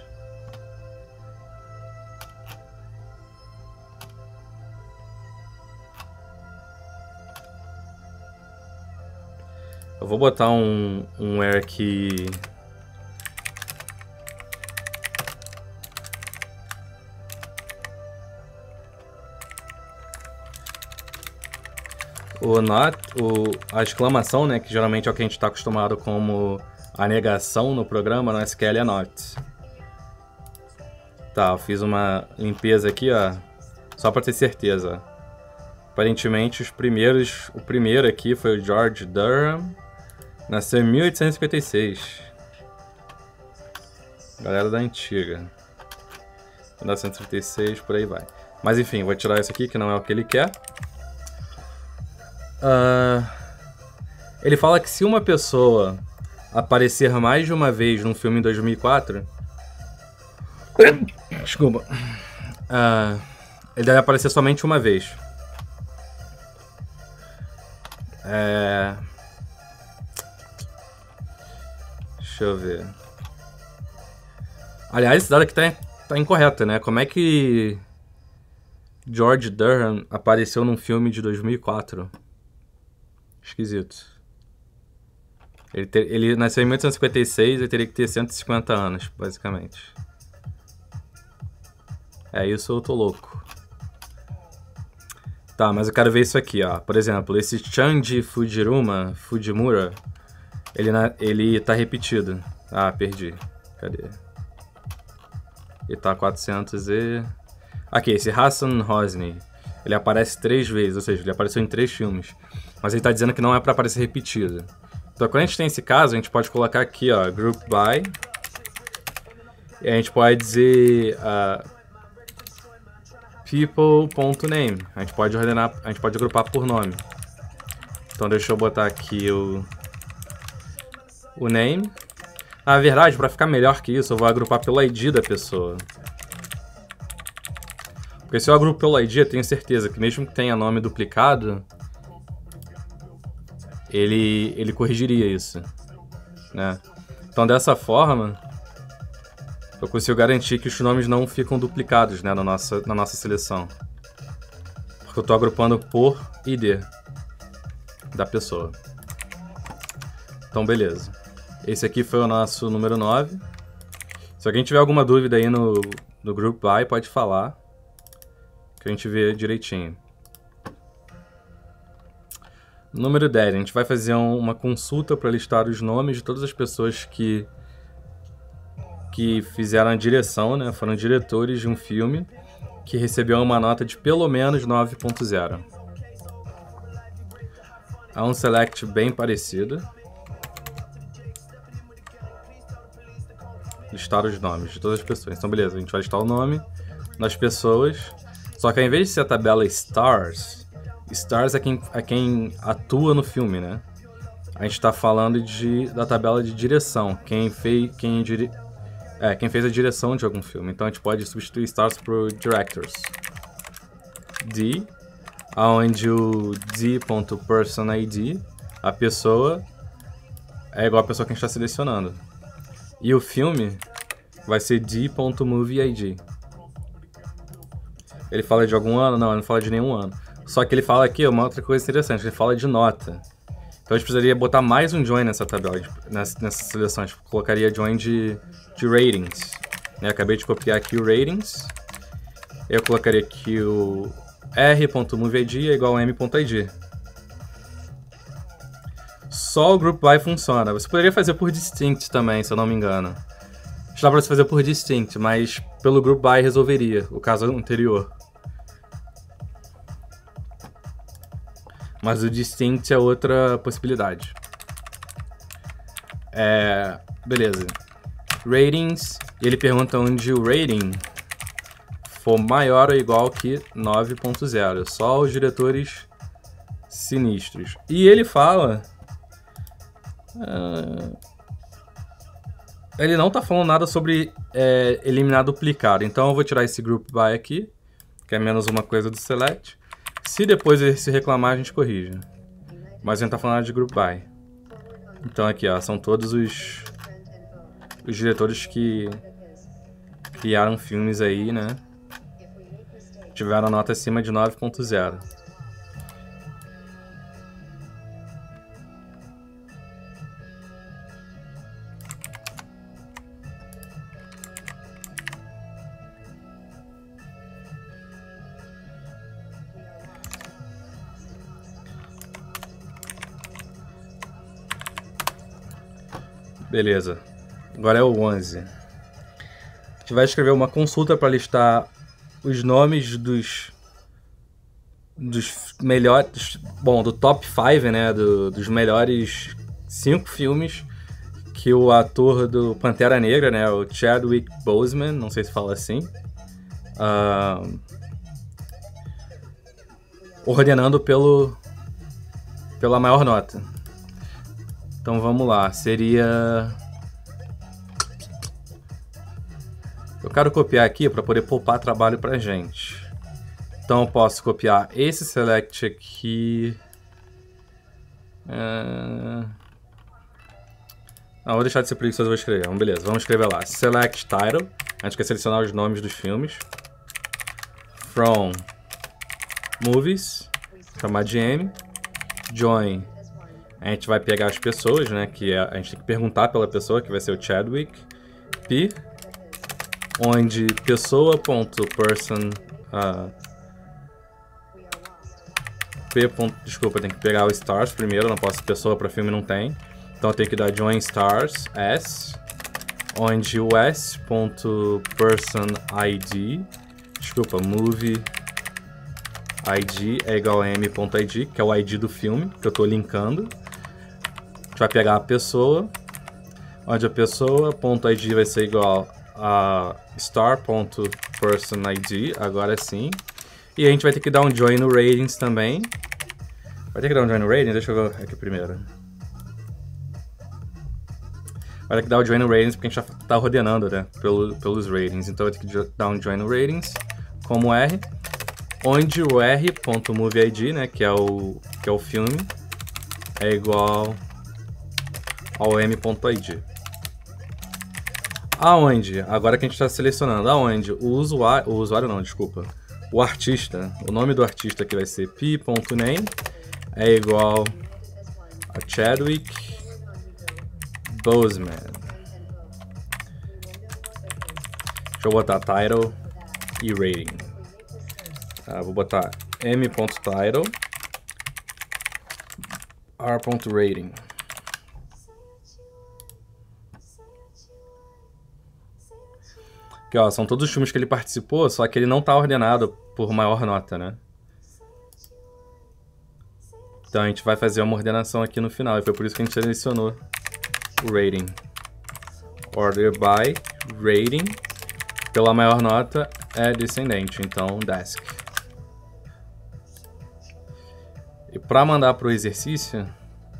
Eu vou botar um, um where aqui... O not, o, a exclamação, né, que geralmente é o que a gente está acostumado como a negação no programa, no S Q L é not. Tá, eu fiz uma limpeza aqui, ó, só para ter certeza. Aparentemente, os primeiros, o primeiro aqui foi o George Durham, nasceu em mil oitocentos e cinquenta e seis. Galera da antiga. mil novecentos e trinta e seis, por aí vai. Mas enfim, vou tirar isso aqui, que não é o que ele quer. Uh, ele fala que se uma pessoa aparecer mais de uma vez num filme em dois mil e quatro... Desculpa. Uh, ele deve aparecer somente uma vez. É... Deixa eu ver. Aliás, esse dado aqui tá, tá incorreto, né? Como é que George Durham apareceu num filme de dois mil e quatro? Esquisito. Ele, ter, ele nasceu em mil oitocentos e cinquenta e seis e teria que ter cento e cinquenta anos, basicamente. É isso, eu tô louco. Tá, mas eu quero ver isso aqui, ó. Por exemplo, esse Chanji Fujiruma, Fujimura, ele, na, ele tá repetido. Ah, perdi. Cadê? Ele tá quatrocentos e... Aqui, esse Hassan Hosni. Ele aparece três vezes, ou seja, ele apareceu em três filmes. Mas ele está dizendo que não é para aparecer repetido. Então, quando a gente tem esse caso, a gente pode colocar aqui, ó, group by. E a gente pode dizer uh, people.name. A gente pode ordenar, a gente pode agrupar por nome. Então, deixa eu botar aqui o o name. Na verdade, para ficar melhor que isso, eu vou agrupar pelo I D da pessoa. Porque se eu agrupo pelo I D, eu tenho certeza que mesmo que tenha nome duplicado, ele, ele corrigiria isso, né? Então, dessa forma, eu consigo garantir que os nomes não ficam duplicados, né, na nossa, na nossa seleção. Porque eu estou agrupando por I D da pessoa. Então, beleza. Esse aqui foi o nosso número nove. Se alguém tiver alguma dúvida aí no, no Group By, pode falar, que a gente vê direitinho. Número dez, a gente vai fazer um, uma consulta para listar os nomes de todas as pessoas que, que fizeram a direção, né? Foram diretores de um filme que recebeu uma nota de pelo menos nove ponto zero. Há um select bem parecido. listar os nomes de todas as pessoas. Então, beleza, a gente vai listar o nome das pessoas. Só que ao invés de ser a tabela Stars, Stars é quem, é quem atua no filme, né? A gente tá falando de, da tabela de direção. Quem fez, quem, dire, é, quem fez a direção de algum filme. Então a gente pode substituir Stars por Directors. D, onde o D.PersonID, a pessoa, é igual a pessoa que a gente está selecionando. E o filme vai ser D.MovieID. Ele fala de algum ano? Não, ele não fala de nenhum ano. Só que ele fala aqui uma outra coisa interessante, ele fala de nota. Então a gente precisaria botar mais um join nessa tabela, nessa, nessa seleção. A gente colocaria join de, de ratings. Eu acabei de copiar aqui o ratings. Eu colocaria aqui o R.MovieID é igual a M.ID. Só o Group By funciona. Você poderia fazer por Distinct também, se eu não me engano. Dá pra você fazer por Distinct, mas pelo Group By resolveria o caso anterior. Mas o Distinct é outra possibilidade. É, beleza. Ratings. E ele pergunta onde o rating for maior ou igual que nove ponto zero. Só os diretores sinistros. E ele fala... Uh, ele não tá falando nada sobre é, eliminar duplicado. Então eu vou tirar esse Group By aqui, que é menos uma coisa do Select. Se depois ele se reclamar, a gente corrige. Mas a gente tá falando de Group By. Então aqui, ó, são todos os, os diretores que criaram filmes aí, né? Tiveram nota acima de nove ponto zero. Beleza, agora é o onze. A gente vai escrever uma consulta para listar os nomes dos dos melhores, bom, do top cinco, né, do, dos melhores cinco filmes que o ator do Pantera Negra, né, o Chadwick Boseman, não sei se fala assim, uh, ordenando pelo pela maior nota. Então vamos lá, seria... Eu quero copiar aqui para poder poupar trabalho pra gente. Então eu posso copiar esse select aqui. Uh... Não, vou deixar de ser preguiçoso, vou escrever. Vamos, beleza, vamos escrever lá. Select title. A gente quer selecionar os nomes dos filmes. From movies. Chamar de M. Join. A gente vai pegar as pessoas, né? Que é, a gente tem que perguntar pela pessoa, que vai ser o Chadwick. P. Onde pessoa.person... Uh, P. Desculpa, tem que pegar o stars primeiro. Não posso pessoa para filme, não tem. Então eu tenho que dar join stars. S. Onde o S.personID... Desculpa, movie... I D é igual a M.ID, que é o I D do filme, que eu estou linkando. A gente vai pegar a pessoa, onde a pessoa.id vai ser igual a star.personID, agora sim. E a gente vai ter que dar um join no ratings também. Vai ter que dar um join no ratings? Deixa eu ver aqui primeiro. Vai ter que dar o join no ratings, porque a gente já está ordenando, né, pelo, pelos ratings. Então vai ter que dar um join no ratings, como R. Onde o R.MovieID, né, que é o, que é o filme, é igual ao M.ID. Aonde? Agora que a gente está selecionando, aonde o usuário, o usuário não, desculpa, o artista, o nome do artista que vai ser p.name é igual a Chadwick Boseman. Deixa eu botar title e rating. Tá, vou botar m.title r.rating. Aqui, ó, são todos os filmes que ele participou, só que ele não tá ordenado por maior nota, né? Então a gente vai fazer uma ordenação aqui no final, e foi por isso que a gente selecionou o rating. Order by rating pela maior nota é descendente, então desk. E para mandar para o exercício,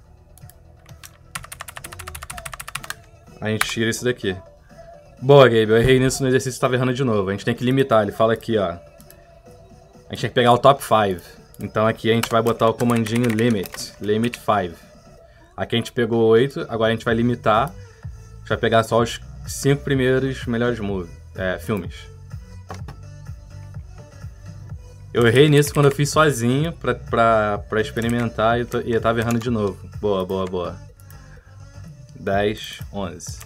a gente tira isso daqui. Boa, Gabe, eu errei nisso no exercício, estava errando de novo. A gente tem que limitar, ele fala aqui, ó. A gente tem que pegar o top cinco. Então aqui a gente vai botar o comandinho limit, limit cinco. Aqui a gente pegou oito, agora a gente vai limitar. A gente vai pegar só os cinco primeiros melhores movie, é, filmes. Eu errei nisso quando eu fiz sozinho pra, pra, pra experimentar e eu, tô, e eu tava errando de novo. Boa, boa, boa. dez, onze.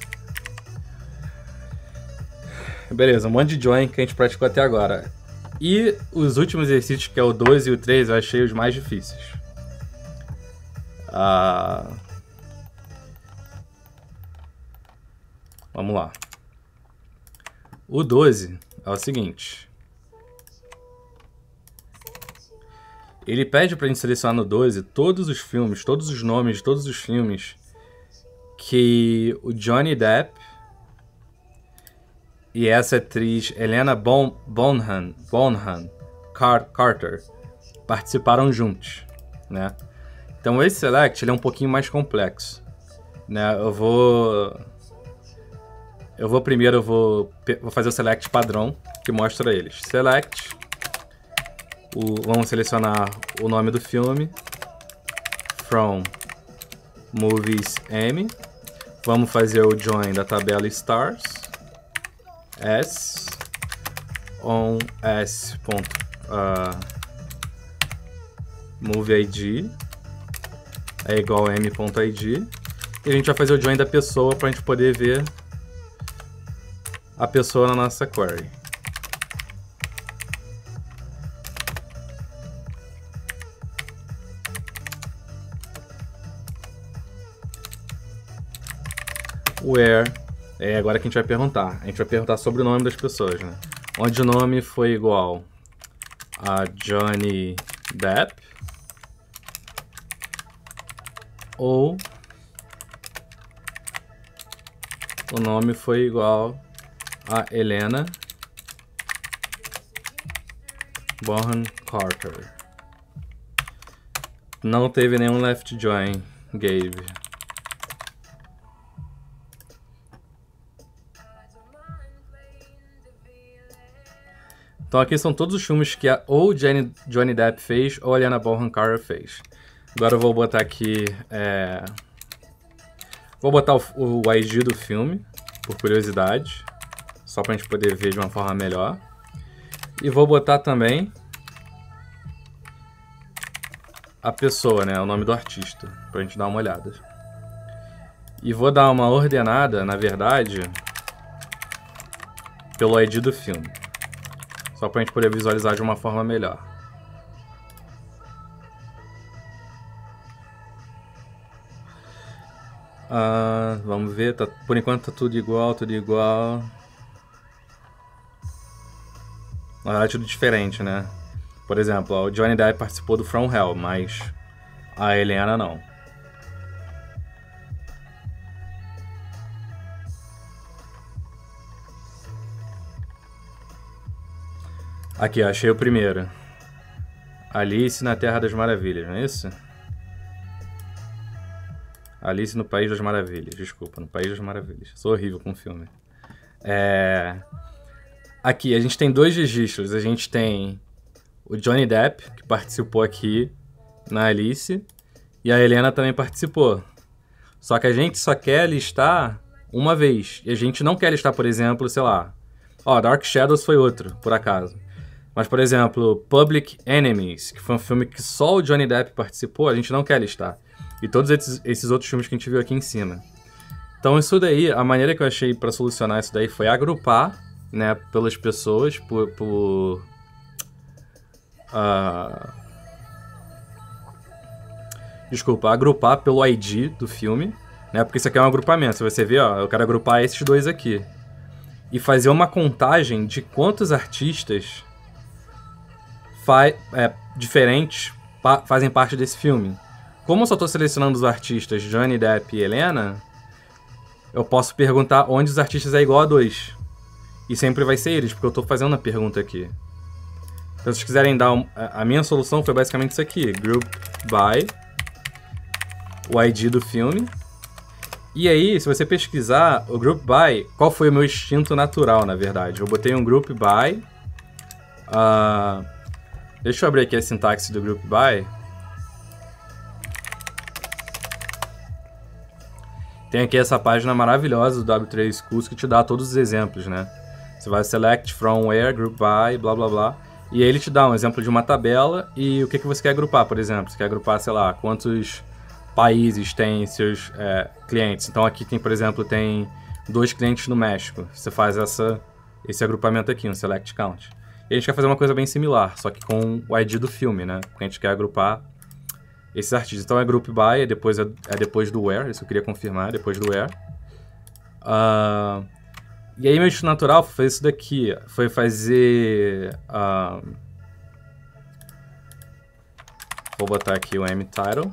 Beleza, um monte de join que a gente praticou até agora. E os últimos exercícios, que é o doze e o treze, eu achei os mais difíceis. Ah... Vamos lá. O doze é o seguinte. Ele pede pra gente selecionar no doze todos os filmes, todos os nomes de todos os filmes que o Johnny Depp e essa atriz Helena bon Bonham, Bonham Car Carter participaram juntos, né? Então esse select ele é um pouquinho mais complexo, né? Eu vou eu vou primeiro eu vou, vou fazer o select padrão que mostra eles. Select, o, vamos selecionar o nome do filme from movies M. Vamos fazer o join da tabela stars. S on S. Uh, movie I D é igual a M.id. E a gente vai fazer o join da pessoa para a gente poder ver a pessoa na nossa query. Where é agora que a gente vai perguntar. A gente vai perguntar sobre o nome das pessoas, né? Onde o nome foi igual a Johnny Depp ou o nome foi igual a Helena Bonham Carter. Não teve nenhum left join, Gabe. Então aqui são todos os filmes que a, ou Johnny, Johnny Depp fez ou a Helena Bonham Carter fez. Agora eu vou botar aqui... É... Vou botar o, o I D do filme, por curiosidade. Só pra gente poder ver de uma forma melhor. E vou botar também a pessoa, né? O nome do artista, pra gente dar uma olhada. E vou dar uma ordenada, na verdade, pelo I D do filme. Só pra gente poder visualizar de uma forma melhor. Ah, vamos ver, tá, por enquanto tá tudo igual, tudo igual. Na verdade, tudo diferente, né? Por exemplo, ó, o Johnny Depp participou do From Hell, mas a Helena não. Aqui, ó, achei o primeiro. Alice na Terra das Maravilhas, não é isso? Alice no País das Maravilhas, desculpa, no País das Maravilhas. Sou horrível com filme. É... Aqui, a gente tem dois registros. A gente tem o Johnny Depp, que participou aqui na Alice, e a Helena também participou. Só que a gente só quer listar uma vez. E a gente não quer listar, por exemplo, sei lá... Ó, Dark Shadows foi outro, por acaso. Mas, por exemplo, Public Enemies, que foi um filme que só o Johnny Depp participou, a gente não quer listar. E todos esses, esses outros filmes que a gente viu aqui em cima. Então isso daí, a maneira que eu achei para solucionar isso daí foi agrupar, né, pelas pessoas, por... por uh, desculpa, agrupar pelo I D do filme, né, porque isso aqui é um agrupamento. Se você ver, ó, eu quero agrupar esses dois aqui. E fazer uma contagem de quantos artistas fa é, diferentes pa fazem parte desse filme. Como eu só estou selecionando os artistas Johnny Depp e Helena, eu posso perguntar onde os artistas é igual a dois. E sempre vai ser eles, porque eu estou fazendo a pergunta aqui. Então, se vocês quiserem dar... Um, a minha solução foi basicamente isso aqui. Group by o I D do filme. E aí, se você pesquisar o group by, qual foi o meu instinto natural, na verdade? Eu botei um group by. Uh, deixa eu abrir aqui a sintaxe do group by. Tem aqui essa página maravilhosa do W três Schools que te dá todos os exemplos, né? Você vai select from where, group by, blá blá blá. E aí ele te dá um exemplo de uma tabela e o que, que você quer agrupar, por exemplo. Você quer agrupar, sei lá, quantos países tem seus é, clientes. Então aqui tem, por exemplo, tem dois clientes no México. Você faz essa, esse agrupamento aqui, um select count. E a gente quer fazer uma coisa bem similar, só que com o I D do filme, né? Porque a gente quer agrupar esses artistas. Então é group by, é depois, é, é depois do where, isso eu queria confirmar, depois do where. Uh, e aí meu instinto natural foi isso daqui, foi fazer... Uh, vou botar aqui o mTitle.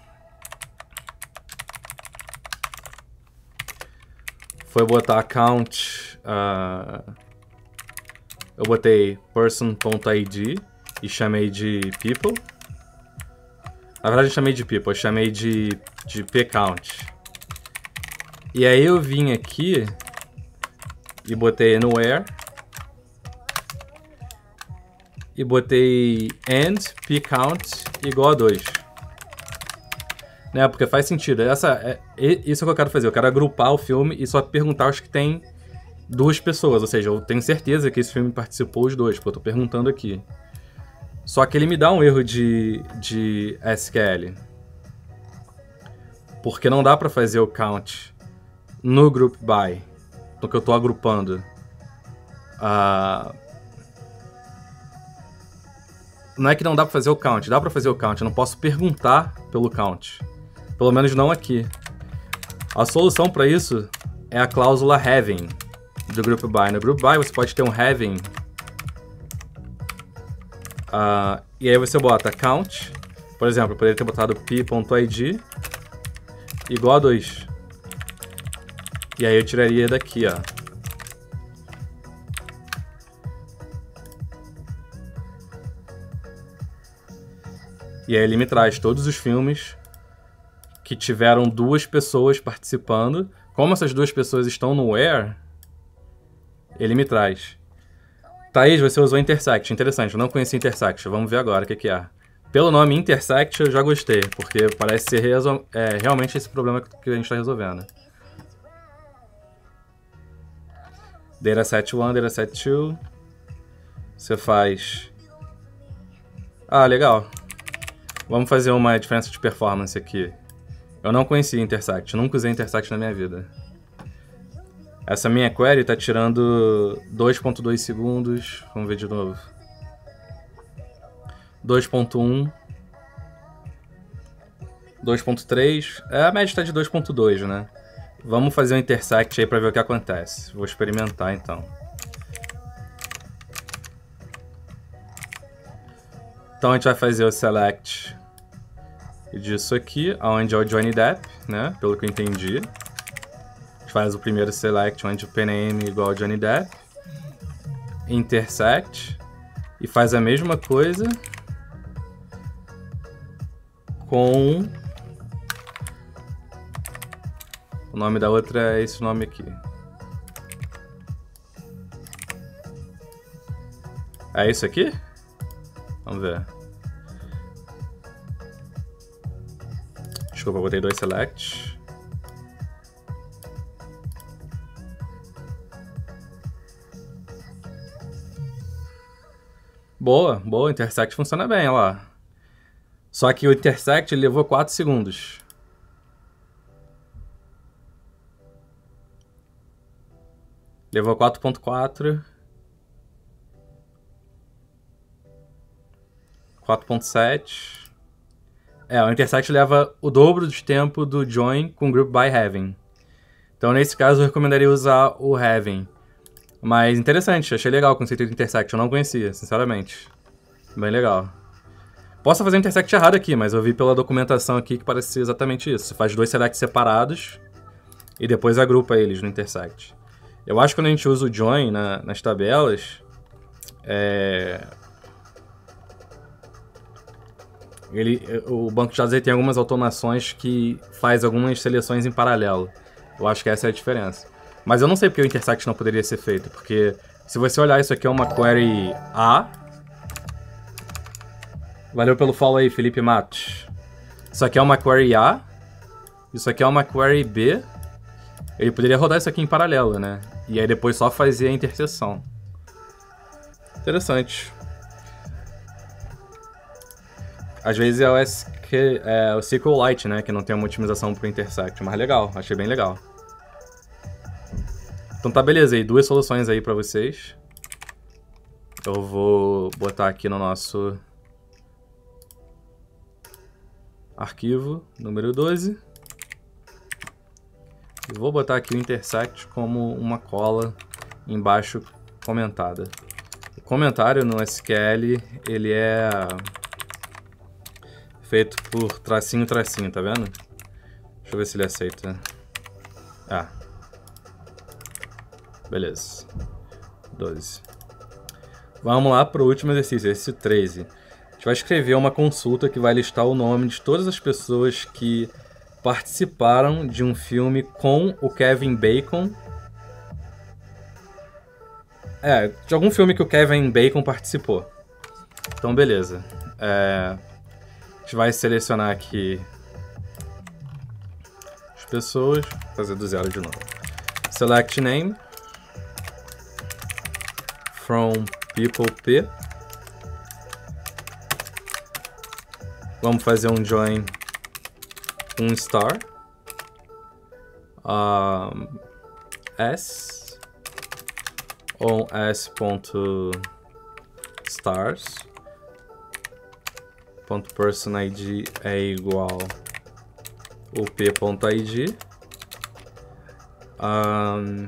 Foi botar count... Uh, eu botei person.id e chamei de people. Na verdade eu chamei de people, eu chamei de, de pcount. E aí eu vim aqui e botei anywhere. E botei and pcount igual a dois. Né, porque faz sentido. Essa, é, isso é o que eu quero fazer. Eu quero agrupar o filme e só perguntar os que tem duas pessoas. Ou seja, eu tenho certeza que esse filme participou os dois, porque eu tô perguntando aqui. Só que ele me dá um erro de, de S Q L. Porque não dá pra fazer o count no group by, no que eu tô agrupando. Uh, não é que não dá pra fazer o count, dá pra fazer o count. Eu não posso perguntar pelo count. Pelo menos não aqui. A solução pra isso é a cláusula having do group by. No group by você pode ter um having. Uh, e aí você bota count, por exemplo, eu poderia ter botado p.id igual a dois. E aí eu tiraria daqui, ó. E aí ele me traz todos os filmes que tiveram duas pessoas participando. Como essas duas pessoas estão no where, ele me traz. Thaís, você usou intersect. Interessante, eu não conhecia intersect. Vamos ver agora o que, que é. Pelo nome intersect eu já gostei, porque parece ser é, realmente esse problema que a gente está resolvendo. Dataset um, dataset dois. Você faz... Ah, legal. Vamos fazer uma diferença de performance aqui. Eu não conhecia intersect, nunca usei intersect na minha vida. Essa minha query está tirando dois ponto dois segundos. Vamos ver de novo. dois ponto um. dois ponto três. É, a média está de dois ponto dois, né? Vamos fazer um intersect aí para ver o que acontece. Vou experimentar então. Então a gente vai fazer o select disso aqui, onde é o Johnny Depp, né? Pelo que eu entendi. A gente faz o primeiro select onde o P N M é igual ao Johnny Depp. Intersect. E faz a mesma coisa com... O nome da outra é esse nome aqui. É isso aqui? Vamos ver. Desculpa, eu botei dois select. Boa, boa, intersect funciona bem, olha lá. Só que o intersect ele levou quatro segundos. Levou quatro ponto quatro. quatro ponto sete. É, o intersect leva o dobro de tempo do join com group by having. Então, nesse caso, eu recomendaria usar o having. Mas interessante, achei legal o conceito de intersect, eu não conhecia, sinceramente. Bem legal. Posso fazer o intersect errado aqui, mas eu vi pela documentação aqui que parece ser exatamente isso. Você faz dois selects separados e depois agrupa eles no intersect. Eu acho que quando a gente usa o join na, nas tabelas, é... Ele, o banco de dados ele tem algumas automações que faz algumas seleções em paralelo. Eu acho que essa é a diferença. Mas eu não sei porque o intersect não poderia ser feito, porque se você olhar, isso aqui é uma query A. Valeu pelo follow aí, Felipe Matos. Isso aqui é uma query A. Isso aqui é uma query B. Ele poderia rodar isso aqui em paralelo, né? E aí depois só fazer a interseção. Interessante. Às vezes é o, S Q, é o SQLite, né? Que não tem uma otimização pro intersect. Mas legal, achei bem legal. Então tá, beleza aí. Duas soluções aí pra vocês. Eu vou botar aqui no nosso arquivo número doze. E vou botar aqui o intersect como uma cola embaixo comentada. O comentário no S Q L, ele é feito por tracinho, tracinho, tá vendo? Deixa eu ver se ele aceita. Ah. Beleza. doze. Vamos lá para o último exercício, exercício treze. A gente vai escrever uma consulta que vai listar o nome de todas as pessoas que participaram de um filme com o Kevin Bacon. É, de algum filme que o Kevin Bacon participou. Então, beleza. É, a gente vai selecionar aqui as pessoas. Vou fazer do zero de novo. Select name. From people P. Vamos fazer um join um star. Um, S. Ou S.stars. Ponto person I D é igual o P.id. Um,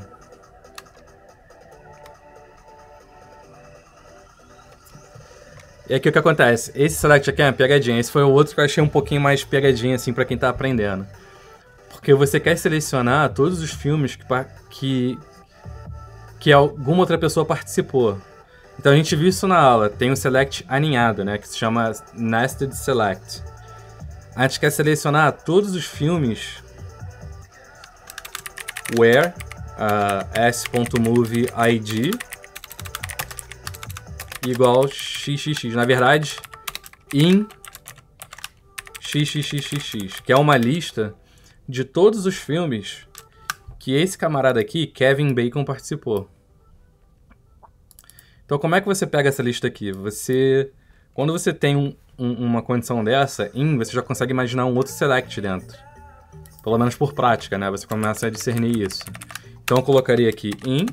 E aqui o que acontece? Esse select aqui é uma pegadinha. Esse foi o outro que eu achei um pouquinho mais pegadinha, assim, pra quem tá aprendendo. Porque você quer selecionar todos os filmes que, que, que alguma outra pessoa participou. Então a gente viu isso na aula. Tem um select aninhado, né? Que se chama Nested Select. A gente quer selecionar todos os filmes where uh, s.movieid igual xxx. Na verdade, in xxxx, que é uma lista de todos os filmes que esse camarada aqui, Kevin Bacon, participou. Então, como é que você pega essa lista aqui? Você, quando você tem um, um, uma condição dessa, in, você já consegue imaginar um outro select dentro. Pelo menos por prática, né? Você começa a discernir isso. Então, eu colocaria aqui in.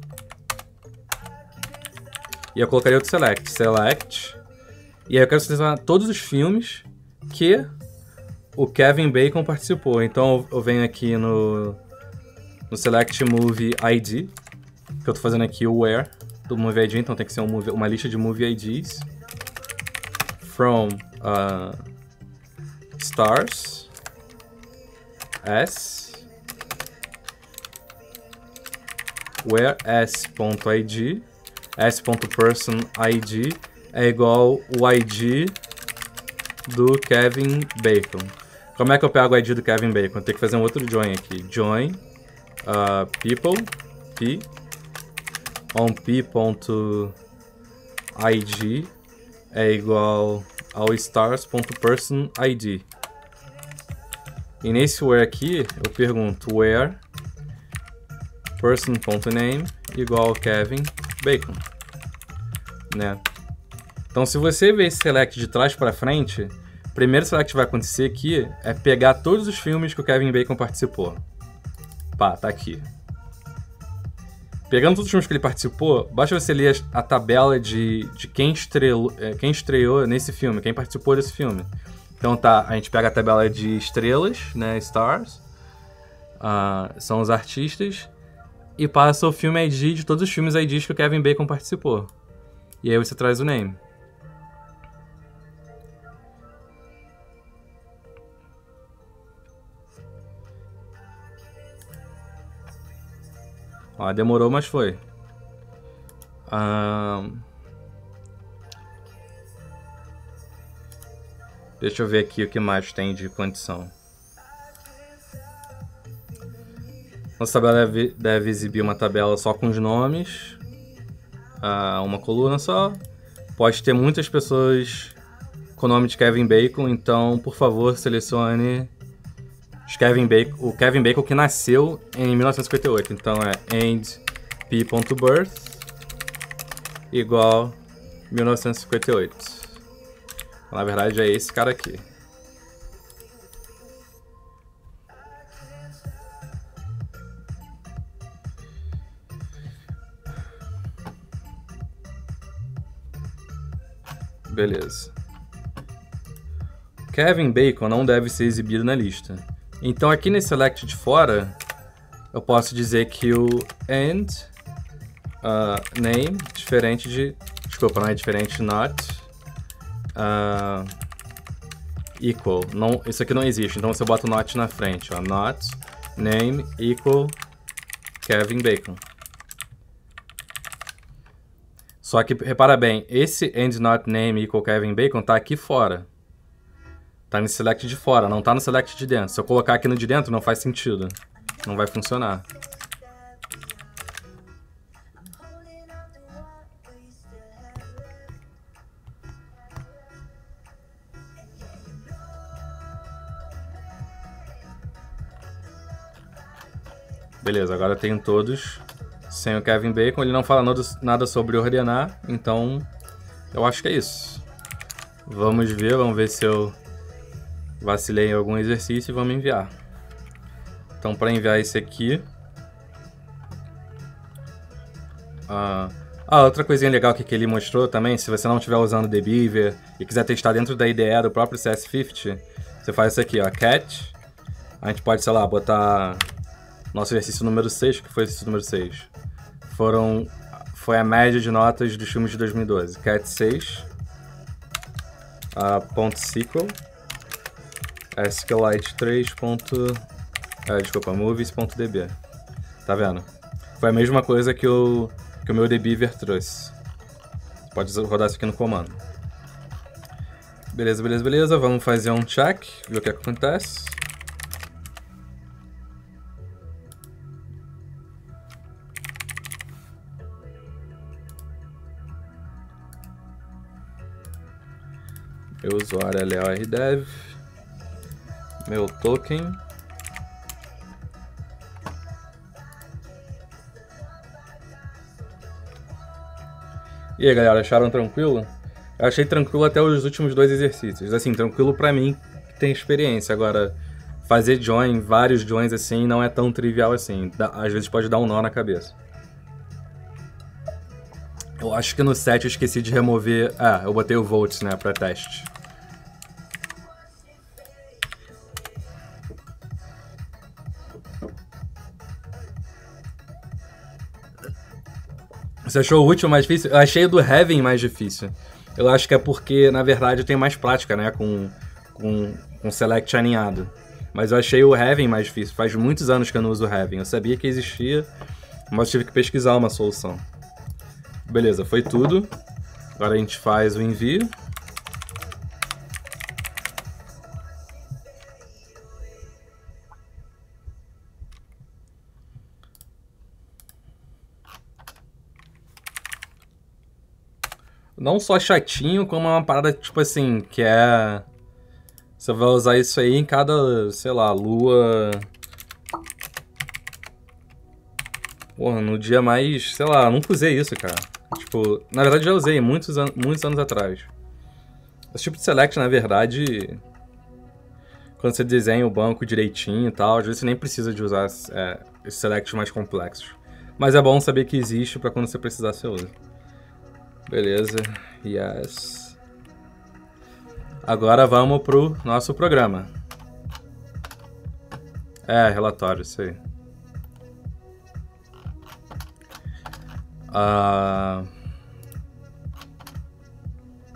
E eu colocaria outro select. Select. E aí eu quero selecionar todos os filmes que o Kevin Bacon participou. Então eu venho aqui no, no Select Movie I D. Que eu tô fazendo aqui o where do Movie I D. Então tem que ser um movie, uma lista de Movie I Ds. From uh, Stars. S. Where S.id. S.personID é igual o I D do Kevin Bacon. Como é que eu pego o I D do Kevin Bacon? Tem que fazer um outro join aqui. Join uh, people P on P.id é igual ao stars.personID. E nesse where aqui eu pergunto where person.name igual ao Kevin Bacon, né? Então, se você ver esse select de trás para frente, o primeiro select que vai acontecer aqui é pegar todos os filmes que o Kevin Bacon participou. Pá, tá aqui. Pegando todos os filmes que ele participou, basta você ler a tabela de, de quem, estrelou, quem estreou nesse filme, quem participou desse filme. Então tá, a gente pega a tabela de estrelas, né, stars, uh, são os artistas, e passa o filme I D de todos os filmes I Ds que o Kevin Bacon participou. E aí você traz o name. Ó, demorou, mas foi. Ah, deixa eu ver aqui o que mais tem de condição. Nossa tabela deve, deve exibir uma tabela só com os nomes. Ah, uma coluna só. Pode ter muitas pessoas com o nome de Kevin Bacon, então, por favor, selecione Kevin Bacon, o Kevin Bacon que nasceu em mil novecentos e cinquenta e oito. Então é end p.birth igual mil novecentos e cinquenta e oito. Na verdade é esse cara aqui. Beleza. Kevin Bacon não deve ser exibido na lista. Então aqui nesse select de fora, eu posso dizer que o end uh, name, diferente de... Desculpa, não é diferente, not uh, equal. Não, isso aqui não existe, então você bota o not na frente. Ó, not name equal Kevin Bacon. Só que, repara bem, esse end not name equal Kevin Bacon tá aqui fora. Tá no select de fora, não tá no select de dentro. Se eu colocar aqui no de dentro, não faz sentido. Não vai funcionar. Beleza, agora eu tenho todos sem o Kevin Bacon. Ele não fala nada sobre ordenar, então eu acho que é isso. Vamos ver, vamos ver se eu vacilei em algum exercício e vamos enviar. Então, para enviar esse aqui... Ah, ah, outra coisinha legal que ele mostrou também, se você não estiver usando o Debeaver e quiser testar dentro da I D E do próprio C S cinquenta, você faz isso aqui, ó, cat. A gente pode, sei lá, botar nosso exercício número seis, que foi o exercício número seis. Foram, foi a média de notas dos filmes de dois mil e doze. cat seis, uh, ponto S Q L, SQLite três. Ah, desculpa, movies.db. Tá vendo? Foi a mesma coisa que o, que o meu Debeaver trouxe. Pode rodar isso aqui no comando. Beleza, beleza, beleza. Vamos fazer um check, ver o que acontece. Meu usuário é leordev. Meu token. E aí, galera, acharam tranquilo? Eu achei tranquilo até os últimos dois exercícios. Assim, tranquilo pra mim que tem experiência. Agora, fazer join, vários joins assim, não é tão trivial assim. Às vezes pode dar um nó na cabeça. Eu acho que no set eu esqueci de remover... Ah, eu botei o volts, né, pra teste. Você achou o último mais difícil? Eu achei o do Heaven mais difícil. Eu acho que é porque, na verdade, eu tenho mais prática, né? Com, com, com select aninhado. Mas eu achei o Heaven mais difícil. Faz muitos anos que eu não uso o Heaven. Eu sabia que existia, mas tive que pesquisar uma solução. Beleza, foi tudo. Agora a gente faz o envio. Não só chatinho, como é uma parada, tipo assim, que é... Você vai usar isso aí em cada, sei lá, lua... Porra, no dia mais... Sei lá, nunca usei isso, cara. Tipo, na verdade já usei muitos, an muitos anos atrás. Esse tipo de select, na verdade... Quando você desenha o banco direitinho e tal, às vezes você nem precisa de usar é, esses selects mais complexos. Mas é bom saber que existe pra quando você precisar, você usa. Beleza, yes. Agora vamos pro nosso programa. É, relatório, isso aí. Uh...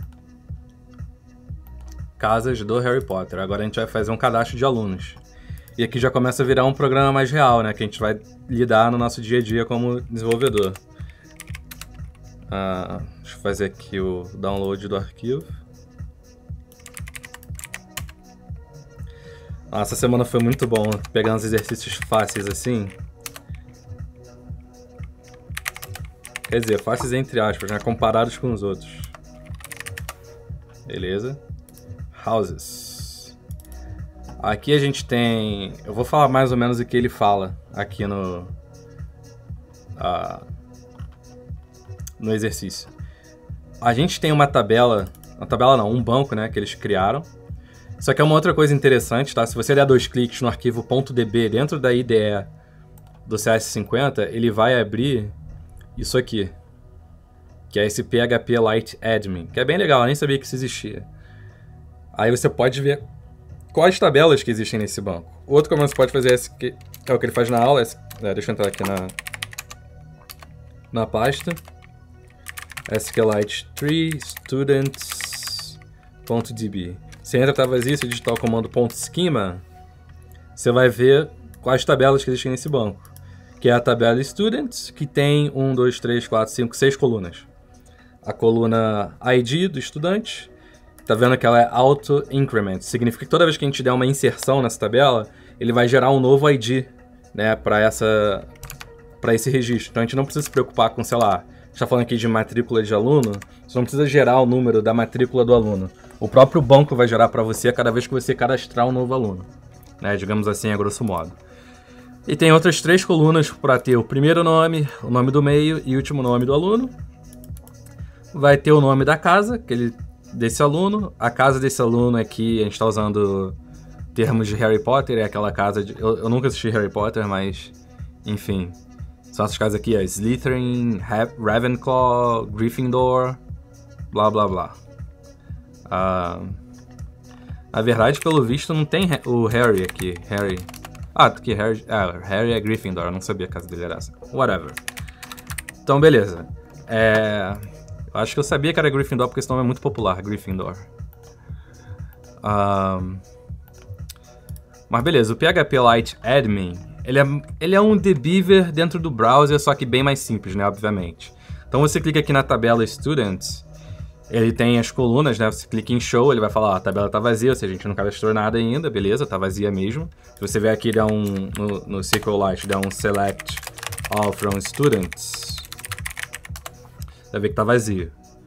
Casas do Harry Potter. Agora a gente vai fazer um cadastro de alunos. E aqui já começa a virar um programa mais real, né? Que a gente vai lidar no nosso dia a dia como desenvolvedor. Ah, deixa eu fazer aqui o download do arquivo. Nossa, essa semana foi muito bom, pegando os exercícios fáceis assim. Quer dizer, fáceis entre aspas, né? Comparados com os outros. Beleza. Houses. Aqui a gente tem... Eu vou falar mais ou menos o que ele fala aqui no... Uh, no exercício. A gente tem uma tabela... Uma tabela não, um banco, né? Que eles criaram. Só que é uma outra coisa interessante, tá? Se você der dois cliques no arquivo .db dentro da I D E do C S cinquenta, ele vai abrir isso aqui, que é esse P H P Lite Admin, que é bem legal, eu nem sabia que isso existia. Aí você pode ver quais tabelas que existem nesse banco. Outro que você pode fazer é, que é o que ele faz na aula, é, deixa eu entrar aqui na, na pasta, SQLite tree students.db. Você entra, tá vazio, você digita o comando .schema, você vai ver quais tabelas que existem nesse banco. Que é a tabela Students, que tem um, dois, três, quatro, cinco, seis colunas. A coluna I D do estudante, tá vendo que ela é Auto Increment. Significa que toda vez que a gente der uma inserção nessa tabela, ele vai gerar um novo I D, né, para essa, para esse registro. Então a gente não precisa se preocupar com, sei lá, a gente tá falando aqui de matrícula de aluno, você não precisa gerar o número da matrícula do aluno. O próprio banco vai gerar para você cada vez que você cadastrar um novo aluno, né, digamos assim, a grosso modo. E tem outras três colunas para ter o primeiro nome, o nome do meio e o último nome do aluno. Vai ter o nome da casa que ele, desse aluno. A casa desse aluno aqui, a gente está usando termos de Harry Potter, é aquela casa de... Eu, eu nunca assisti Harry Potter, mas... Enfim. São essas casas aqui, é Slytherin, Ravenclaw, Gryffindor, blá blá blá. Uh, na verdade, pelo visto, não tem o Harry aqui. Harry... Ah, que Harry, ah, Harry é Gryffindor, eu não sabia a casa dele era essa. Whatever. Então, beleza. É, eu acho que eu sabia que era Gryffindor porque esse nome é muito popular, Gryffindor. Um, mas beleza, o P H P Lite Admin, ele é, ele é um debugger dentro do browser, só que bem mais simples, né, obviamente. Então você clica aqui na tabela Students, ele tem as colunas, né? Você clica em Show, ele vai falar, ó, a tabela tá vazia, ou seja, a gente não cadastrou nada ainda, beleza, tá vazia mesmo. Se você ver aqui, dá um, no, no SQLite, dá um Select All from Students, vai ver que tá vazio.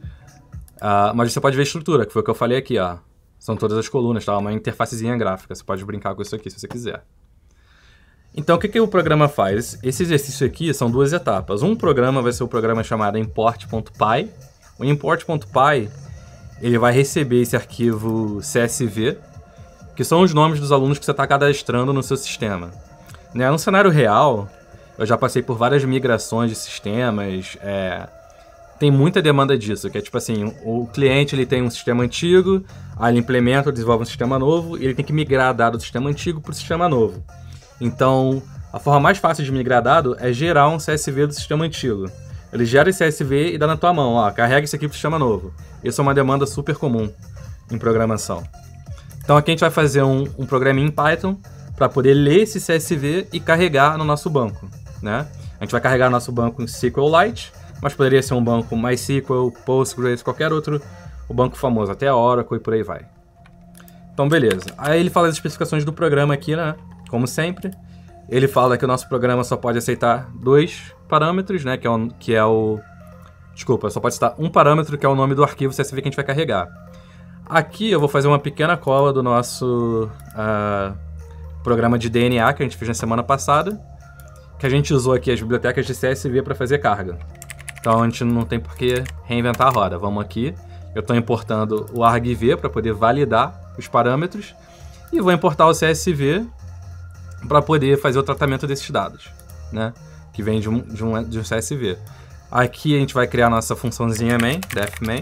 Uh, mas você pode ver a estrutura, que foi o que eu falei aqui, ó. São todas as colunas, tá? Uma interfacezinha gráfica, você pode brincar com isso aqui se você quiser. Então, o que, que o programa faz? Esse exercício aqui são duas etapas. Um programa vai ser o programa chamado import.py. O import.py, ele vai receber esse arquivo C S V, que são os nomes dos alunos que você está cadastrando no seu sistema. Né? No cenário real, eu já passei por várias migrações de sistemas, é, tem muita demanda disso, que é tipo assim, o cliente ele tem um sistema antigo, aí ele implementa ou desenvolve um sistema novo, e ele tem que migrar dado do sistema antigo para o sistema novo. Então, a forma mais fácil de migrar dado é gerar um C S V do sistema antigo. Ele gera esse C S V e dá na tua mão, ó, carrega isso aqui para o sistema novo. Isso é uma demanda super comum em programação. Então aqui a gente vai fazer um, um programinha em Python para poder ler esse C S V e carregar no nosso banco, né? A gente vai carregar nosso banco em SQLite, mas poderia ser um banco MySQL, Postgres, qualquer outro, o banco famoso, até a Oracle e por aí vai. Então beleza. Aí ele fala as especificações do programa aqui, né? Como sempre. Ele fala que o nosso programa só pode aceitar dois parâmetros, né? Que é o... Que é o desculpa, só pode aceitar um parâmetro, que é o nome do arquivo C S V que a gente vai carregar. Aqui eu vou fazer uma pequena cola do nosso uh, programa de D N A que a gente fez na semana passada, que a gente usou aqui as bibliotecas de C S V para fazer carga. Então a gente não tem por que reinventar a roda. Vamos aqui, eu estou importando o argv para poder validar os parâmetros e vou importar o C S V para poder fazer o tratamento desses dados, né? Que vem de um, de, um, de um C S V. Aqui a gente vai criar a nossa funçãozinha main, def main,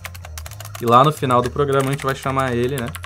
e lá no final do programa a gente vai chamar ele, né?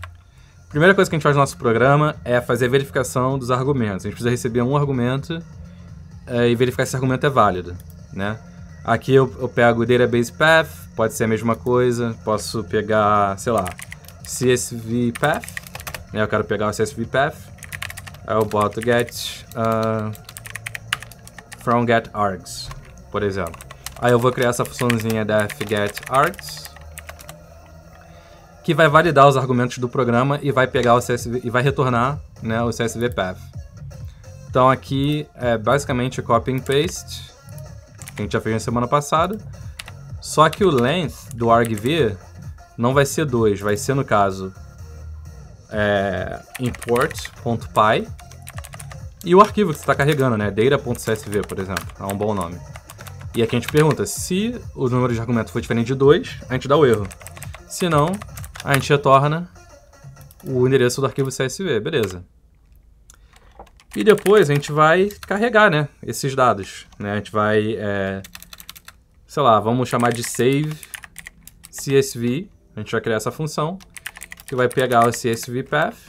A primeira coisa que a gente faz no nosso programa é fazer a verificação dos argumentos. A gente precisa receber um argumento é, e verificar se esse argumento é válido, né? Aqui eu, eu pego o database path, pode ser a mesma coisa, posso pegar, sei lá, C S V path, né? Eu quero pegar o C S V path, Aí eu boto get uh, from get args, por exemplo. Aí eu vou criar essa funçãozinha def get args, que vai validar os argumentos do programa e vai pegar o C S V e vai retornar, né, o C S V path. Então aqui é basicamente copy and paste, que a gente já fez na semana passada. Só que o length do argv não vai ser dois, vai ser no caso é, import.py e o arquivo que você está carregando, né, data.csv, por exemplo, é um bom nome. E aqui a gente pergunta, se o número de argumento for diferente de dois, a gente dá o erro. Se não, a gente retorna o endereço do arquivo C S V, beleza. E depois a gente vai carregar, né, esses dados, né, a gente vai, é, sei lá, vamos chamar de save C S V, a gente vai criar essa função, que vai pegar o C S V path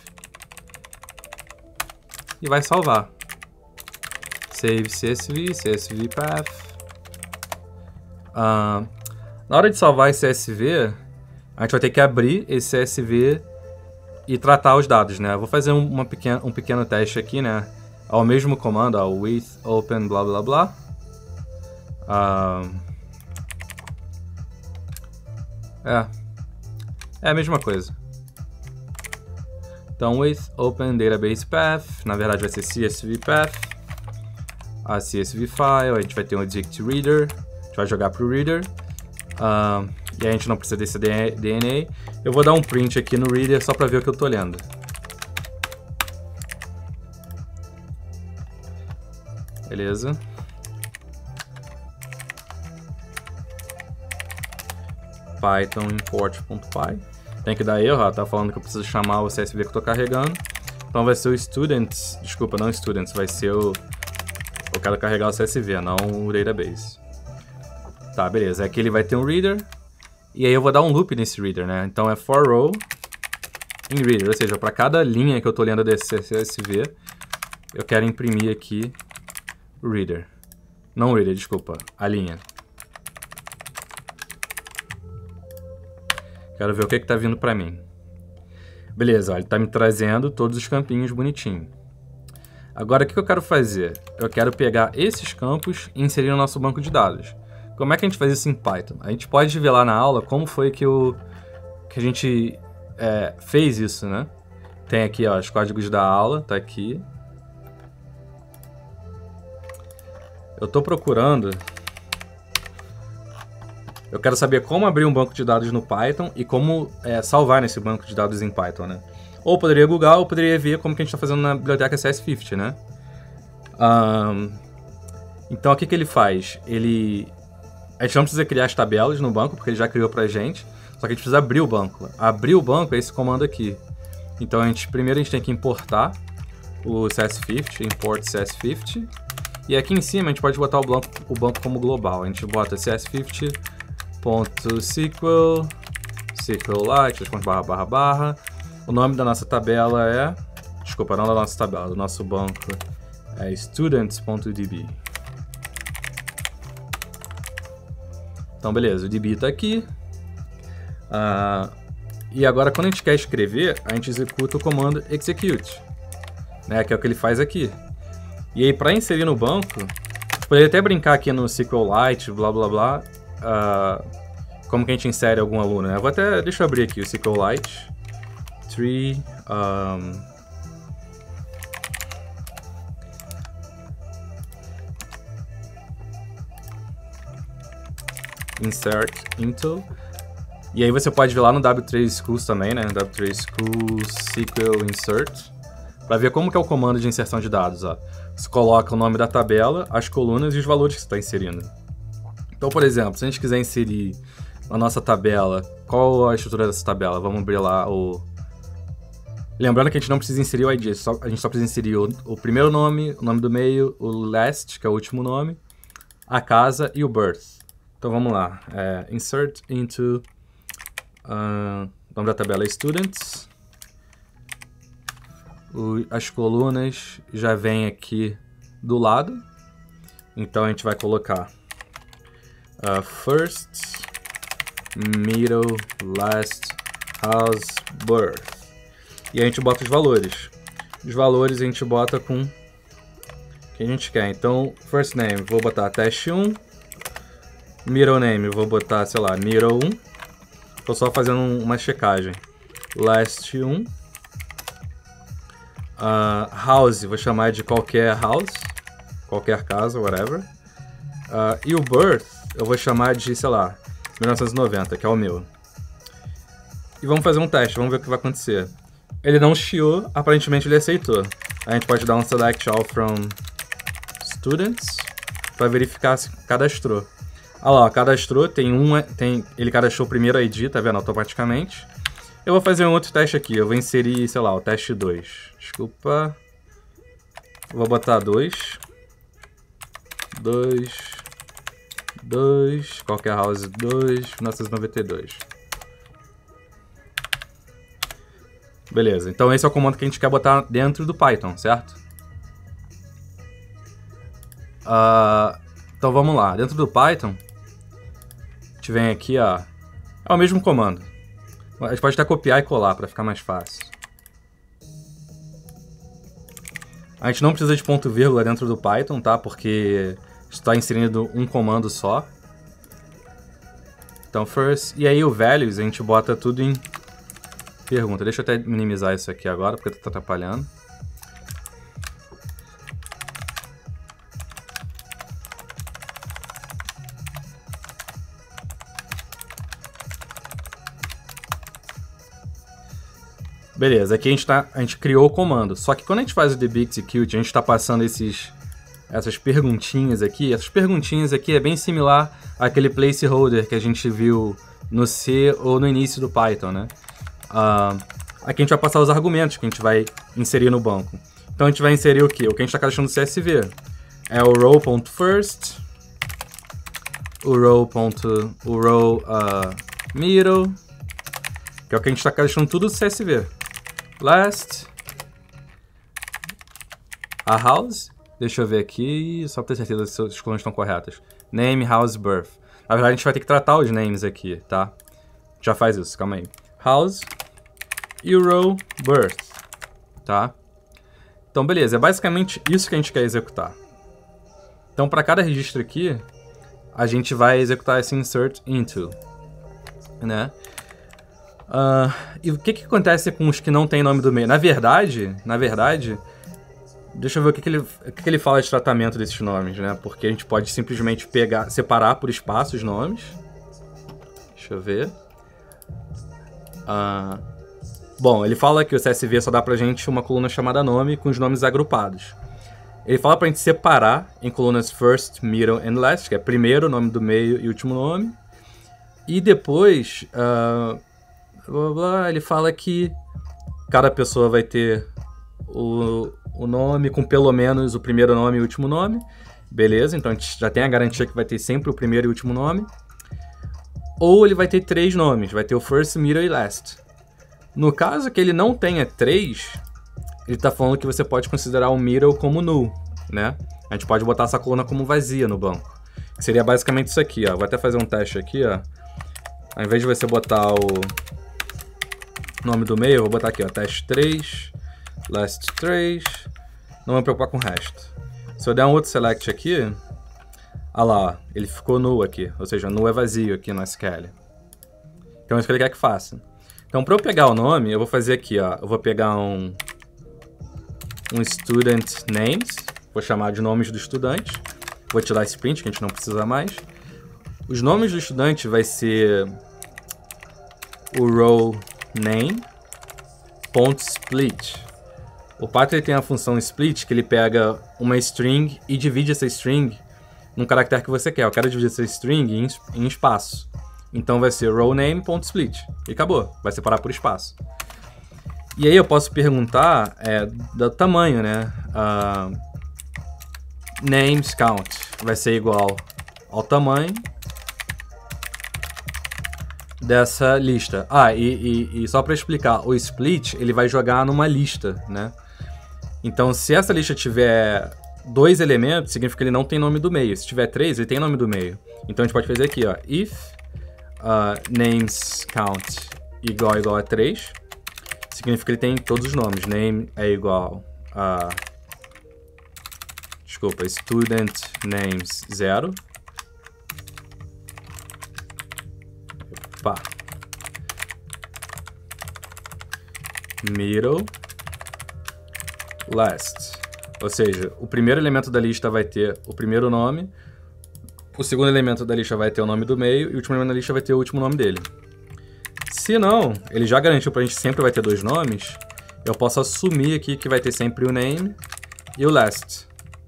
e vai salvar. Save C S V, C S V path. Uh, na hora de salvar esse C S V, a gente vai ter que abrir esse C S V e tratar os dados, né? Eu vou fazer um, uma pequena, um pequeno teste aqui, né? Ao mesmo comando, ó, with, open, blá, blá, blá. Uh, é. É a mesma coisa. Então, with, open, database path. Na verdade, vai ser C S V path. A C S V file. A gente vai ter um dict reader. A gente vai jogar pro reader. Uh, e a gente não precisa desse D N A. Eu vou dar um print aqui no reader só para ver o que eu tô lendo. Beleza. Python import.py. Tem que dar erro, ó, tá falando que eu preciso chamar o C S V que eu tô carregando. Então vai ser o students, desculpa, não students, vai ser o... Eu quero carregar o C S V, não o database. Tá, beleza. Aqui ele vai ter um reader. E aí eu vou dar um loop nesse reader, né? Então é for row in reader, ou seja, para cada linha que eu tô lendo desse C S V, eu quero imprimir aqui o reader. Não o reader, desculpa, a linha. Quero ver o que que tá vindo para mim. Beleza, ó, ele tá me trazendo todos os campinhos bonitinho. Agora o que eu quero fazer? Eu quero pegar esses campos e inserir no nosso banco de dados. Como é que a gente faz isso em Python? A gente pode ver lá na aula como foi que, o, que a gente é, fez isso, né? Tem aqui, ó, os códigos da aula, tá aqui. Eu tô procurando... Eu quero saber como abrir um banco de dados no Python e como é, salvar nesse banco de dados em Python, né? Ou poderia googar, ou poderia ver como que a gente está fazendo na biblioteca C S cinquenta, né? Um, então, o que que ele faz? Ele... A gente não precisa criar as tabelas no banco, porque ele já criou pra gente. Só que a gente precisa abrir o banco. Abrir o banco é esse comando aqui. Então, a gente, primeiro a gente tem que importar o C S cinquenta, import C S cinquenta. E aqui em cima a gente pode botar o banco, o banco como global. A gente bota C S cinquenta ponto S Q L, SQLite, barra, barra, barra. O nome da nossa tabela é... Desculpa, não da nossa tabela, do nosso banco é students.db. Então, beleza, o D B está aqui. Uh, e agora, quando a gente quer escrever, a gente executa o comando execute, né, que é o que ele faz aqui. E aí, para inserir no banco, eu poderia até brincar aqui no SQLite, blá, blá, blá, uh, como que a gente insere algum aluno, né? Eu vou até, deixa eu abrir aqui o SQLite. Tree, um, insert into. E aí você pode ver lá no W três Schools também, né? W três Schools S Q L insert, para ver como que é o comando de inserção de dados, ó. Você coloca o nome da tabela, as colunas e os valores que você está inserindo. Então, por exemplo, se a gente quiser inserir na nossa tabela, qual a estrutura dessa tabela? Vamos abrir lá o... Lembrando que a gente não precisa inserir o I D, só, a gente só precisa inserir o, o primeiro nome, o nome do meio, o last, que é o último nome, a casa e o birth. Então vamos lá, é, insert into, uh, o nome da tabela é students, o, as colunas já vêm aqui do lado, então a gente vai colocar uh, first, middle, last, house, birth. E a gente bota os valores. os valores a gente bota com o que a gente quer. Então, first name, vou botar teste um. Middle name, vou botar, sei lá, middle um. Tô só fazendo uma checagem. Last um. Uh, house, vou chamar de qualquer house. Qualquer casa, whatever. Uh, e o birth, eu vou chamar de, sei lá, mil novecentos e noventa, que é o meu. E vamos fazer um teste, vamos ver o que vai acontecer. Ele não chiou, aparentemente ele aceitou. A gente pode dar um select all from students para verificar se cadastrou. Olha lá, cadastrou, tem um, tem, ele cadastrou o primeiro I D, tá vendo, automaticamente. Eu vou fazer um outro teste aqui, eu vou inserir, sei lá, o teste dois. Desculpa. Vou botar dois. dois. dois. Qualquer house dois. mil novecentos e noventa e dois. Beleza, então esse é o comando que a gente quer botar dentro do Python, certo? Uh, então vamos lá, dentro do Python, a gente vem aqui, ó, é o mesmo comando. A gente pode até copiar e colar para ficar mais fácil. A gente não precisa de ponto vírgula dentro do Python, tá? Porque está inserindo um comando só. Então first, e aí o values a gente bota tudo em pergunta. Deixa eu até minimizar isso aqui agora, porque tá atrapalhando. Beleza, aqui a gente, tá, a gente criou o comando. Só que quando a gente faz o db execute, a gente está passando esses, essas perguntinhas aqui. Essas perguntinhas aqui é bem similar àquele placeholder que a gente viu no C ou no início do Python, né? Uh, aqui a gente vai passar os argumentos que a gente vai inserir no banco. Então a gente vai inserir o quê? O que a gente está cadastrando no C S V. É o row.first, o row. o row uh, middle, que é o que a gente está cadastrando tudo no C S V. Last, a house, deixa eu ver aqui, só para ter certeza se as colunas estão corretas. Name, house, birth. Na verdade a gente vai ter que tratar os names aqui, tá? Já faz isso, calma aí. House e o row, birth, tá? Então beleza, é basicamente isso que a gente quer executar. Então para cada registro aqui, a gente vai executar esse insert into, né? Uh, e o que que acontece com os que não tem nome do meio? Na verdade, na verdade, deixa eu ver o que que ele, o que que ele fala de tratamento desses nomes, né? Porque a gente pode simplesmente pegar, separar por espaço os nomes. Deixa eu ver. Uh, bom, ele fala que o C S V só dá pra gente uma coluna chamada nome com os nomes agrupados. Ele fala pra gente separar em colunas first, middle and last, que é primeiro, nome do meio e último nome. E depois... Uh, Blá, blá, ele fala que cada pessoa vai ter o, o nome com pelo menos o primeiro nome e o último nome. Beleza, então a gente já tem a garantia que vai ter sempre o primeiro e o último nome. Ou ele vai ter três nomes, vai ter o first, middle e last. No caso que ele não tenha três, ele está falando que você pode considerar o middle como null, né? A gente pode botar essa coluna como vazia no banco. Que seria basicamente isso aqui, ó. Vou até fazer um teste aqui, ó. Ao invés de você botar o nome do meio, eu vou botar aqui, ó, teste três, last três, não vou me preocupar com o resto. Se eu der um outro select aqui, olha lá, ó, ele ficou null aqui, ou seja, null é vazio aqui no S Q L. Então é isso que ele quer que faça. Então para eu pegar o nome, eu vou fazer aqui, ó, eu vou pegar um, um student names, vou chamar de nomes do estudante, vou tirar esse print que a gente não precisa mais. Os nomes do estudante vai ser o row name ponto split. O Python tem a função split que ele pega uma string e divide essa string num caractere que você quer. Eu quero dividir essa string em, em espaço. Então vai ser row name ponto split. E acabou. Vai separar por espaço. E aí eu posso perguntar é, do tamanho, né? Uh, names count vai ser igual ao tamanho dessa lista. Ah, e, e, e só para explicar, o split ele vai jogar numa lista, né? Então, se essa lista tiver dois elementos, significa que ele não tem nome do meio. Se tiver três, ele tem nome do meio. Então, a gente pode fazer aqui, ó, if uh, names count igual igual a três, significa que ele tem todos os nomes. Name é igual a... Desculpa, student names zero. Opa. Middle. Last. Ou seja, o primeiro elemento da lista vai ter o primeiro nome, o segundo elemento da lista vai ter o nome do meio e o último elemento da lista vai ter o último nome dele. Se não, ele já garantiu pra gente que sempre vai ter dois nomes, eu posso assumir aqui que vai ter sempre o name e o last.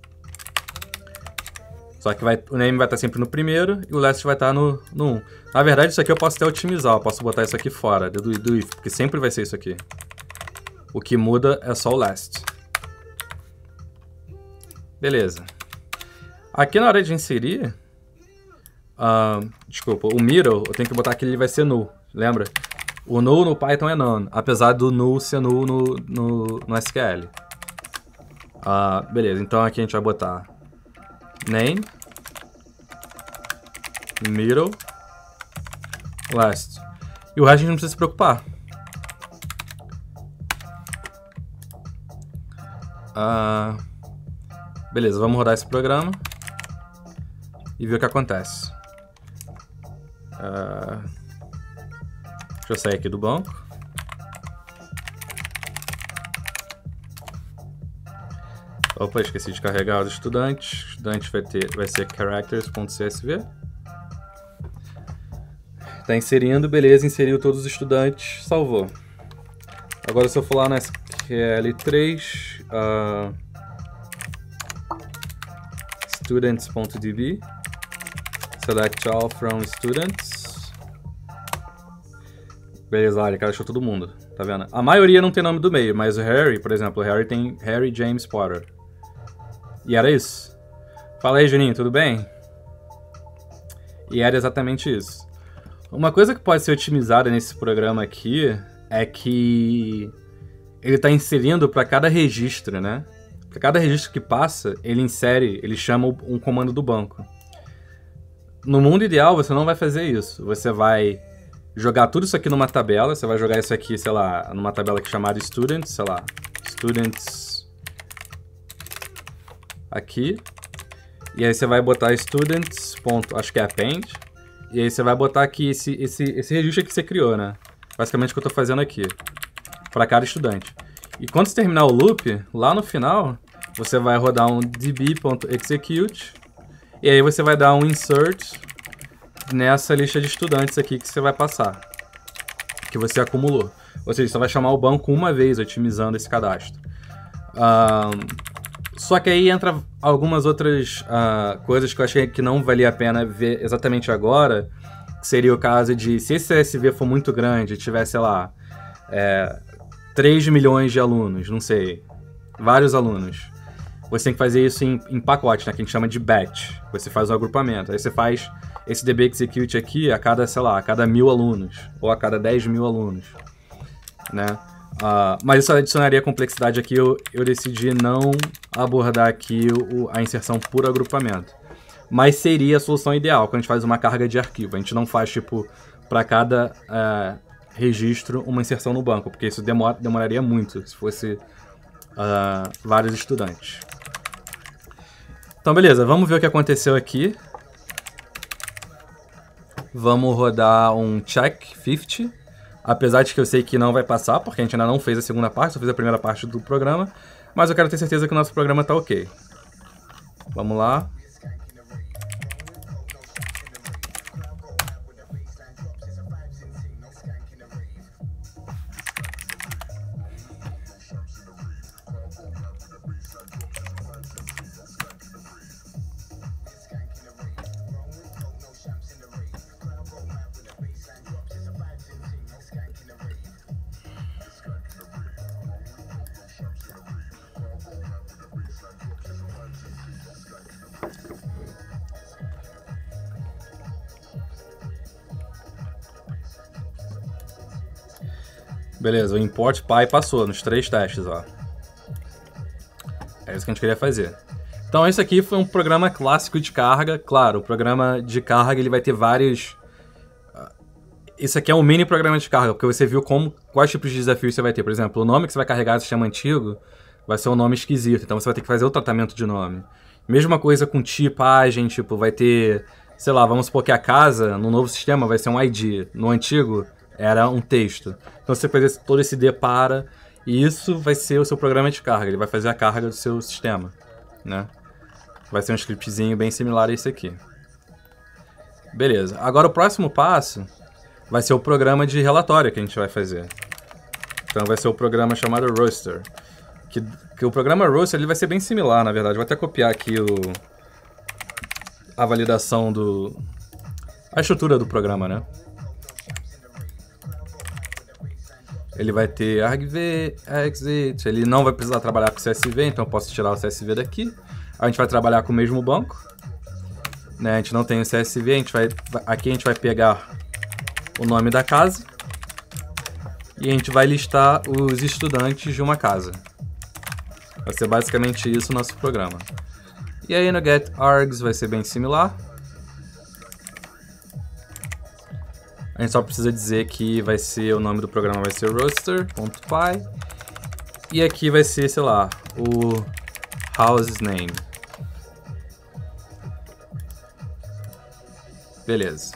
Só que vai, o name vai estar sempre no primeiro e o last vai estar no, no um. Na verdade, isso aqui eu posso até otimizar, eu posso botar isso aqui fora do, do if, porque sempre vai ser isso aqui. O que muda é só o last. Beleza. Aqui na hora de inserir, uh, desculpa, o middle, eu tenho que botar que ele vai ser null, lembra? O null no Python é none, apesar do null ser null no, no, no S Q L. Uh, beleza, então aqui a gente vai botar name, middle, last. E o resto a gente não precisa se preocupar. Uh, beleza, vamos rodar esse programa e ver o que acontece. Uh, deixa eu sair aqui do banco. Opa, esqueci de carregar os estudantes. O estudante vai, ter, vai ser characters.csv. Tá inserindo, beleza, inseriu todos os estudantes, salvou. Agora se eu for lá na S Q L três, uh, students.db, select all from students. Beleza, ele achou todo mundo, tá vendo? A maioria não tem nome do meio, mas o Harry, por exemplo, o Harry tem Harry James Potter. E era isso. Fala aí, Juninho, tudo bem? E era exatamente isso. Uma coisa que pode ser otimizada nesse programa aqui é que ele está inserindo para cada registro, né? Para cada registro que passa, ele insere, ele chama um comando do banco. No mundo ideal, você não vai fazer isso. Você vai jogar tudo isso aqui numa tabela, você vai jogar isso aqui, sei lá, numa tabela aqui chamada students, sei lá, students aqui. E aí você vai botar students, ponto, acho que é append. E aí você vai botar aqui esse, esse, esse registro que você criou, né? Basicamente o que eu estou fazendo aqui, para cada estudante. E quando você terminar o loop, lá no final, você vai rodar um db.execute. E aí você vai dar um insert nessa lista de estudantes aqui que você vai passar, que você acumulou. Ou seja, você vai chamar o banco uma vez, otimizando esse cadastro. Um, só que aí entra algumas outras uh, coisas que eu achei que não valia a pena ver exatamente agora, que seria o caso de, se esse C S V for muito grande, tiver, sei lá, é, três milhões de alunos, não sei, vários alunos, você tem que fazer isso em, em pacote, né, que a gente chama de batch. Você faz um agrupamento, aí você faz esse db execute aqui a cada, sei lá, a cada mil alunos, ou a cada dez mil alunos, né? Uh, mas isso adicionaria complexidade aqui, eu, eu decidi não abordar aqui o, a inserção por agrupamento. Mas seria a solução ideal, quando a gente faz uma carga de arquivo. A gente não faz, tipo, para cada uh, registro uma inserção no banco, porque isso demora, demoraria muito se fosse uh, vários estudantes. Então, beleza, vamos ver o que aconteceu aqui. Vamos rodar um check cinquenta. Apesar de que eu sei que não vai passar, porque a gente ainda não fez a segunda parte, só fez a primeira parte do programa. Mas eu quero ter certeza que o nosso programa está ok. Vamos lá. Beleza, o import py passou nos três testes, ó. É isso que a gente queria fazer. Então esse aqui foi um programa clássico de carga. Claro, o programa de carga ele vai ter vários... isso aqui é um mini programa de carga, porque você viu como, quais tipos de desafios você vai ter. Por exemplo, o nome que você vai carregar do sistema antigo vai ser um nome esquisito, então você vai ter que fazer o tratamento de nome. Mesma coisa com tipagem, tipo, vai ter, sei lá, vamos supor que a casa, no novo sistema, vai ser um I D. No antigo, era um texto. Então você vai fazer todo esse depara, e isso vai ser o seu programa de carga, ele vai fazer a carga do seu sistema, né? Vai ser um scriptzinho bem similar a esse aqui. Beleza, agora o próximo passo vai ser o programa de relatório que a gente vai fazer. Então vai ser o programa chamado Roster. Que, que o programa Roster ele vai ser bem similar, na verdade. Vou até copiar aqui o, a validação do... a estrutura do programa, né? Ele vai ter argv, exit, ele não vai precisar trabalhar com C S V, então eu posso tirar o C S V daqui. A gente vai trabalhar com o mesmo banco. Né? A gente não tem o C S V, a gente vai, aqui a gente vai pegar o nome da casa e a gente vai listar os estudantes de uma casa. Vai ser basicamente isso o nosso programa. E aí no getArgs vai ser bem similar. A gente só precisa dizer que vai ser, o nome do programa vai ser roster.py e aqui vai ser, sei lá, o house's name. Beleza.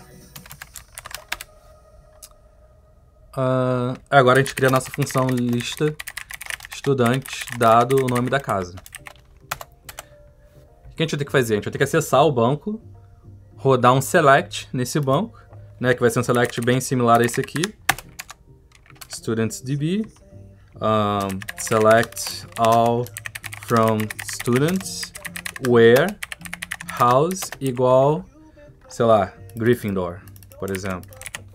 Uh, agora a gente cria a nossa função lista estudantes dado o nome da casa. O que a gente vai ter que fazer? A gente vai ter que acessar o banco, rodar um select nesse banco, né, que vai ser um select bem similar a esse aqui. StudentsDB. Um, select all from students where house igual, sei lá, Gryffindor, por exemplo.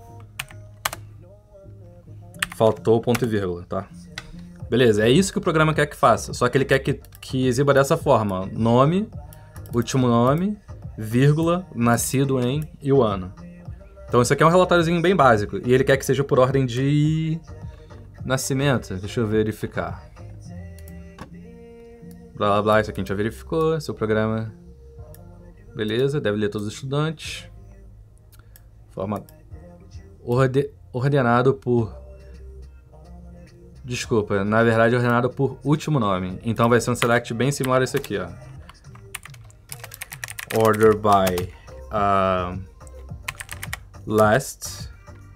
Faltou ponto e vírgula, tá? Beleza, é isso que o programa quer que faça. Só que ele quer que, que exiba dessa forma. Nome, último nome, vírgula, nascido em e o ano. Então isso aqui é um relatóriozinho bem básico. E ele quer que seja por ordem de nascimento. Deixa eu verificar. Blá blá blá, isso aqui a gente já verificou. Seu programa... Beleza, deve ler todos os estudantes. Forma... Orde... Ordenado por... Desculpa, na verdade é ordenado por último nome. Então vai ser um select bem similar a esse aqui, ó. Order by uh, last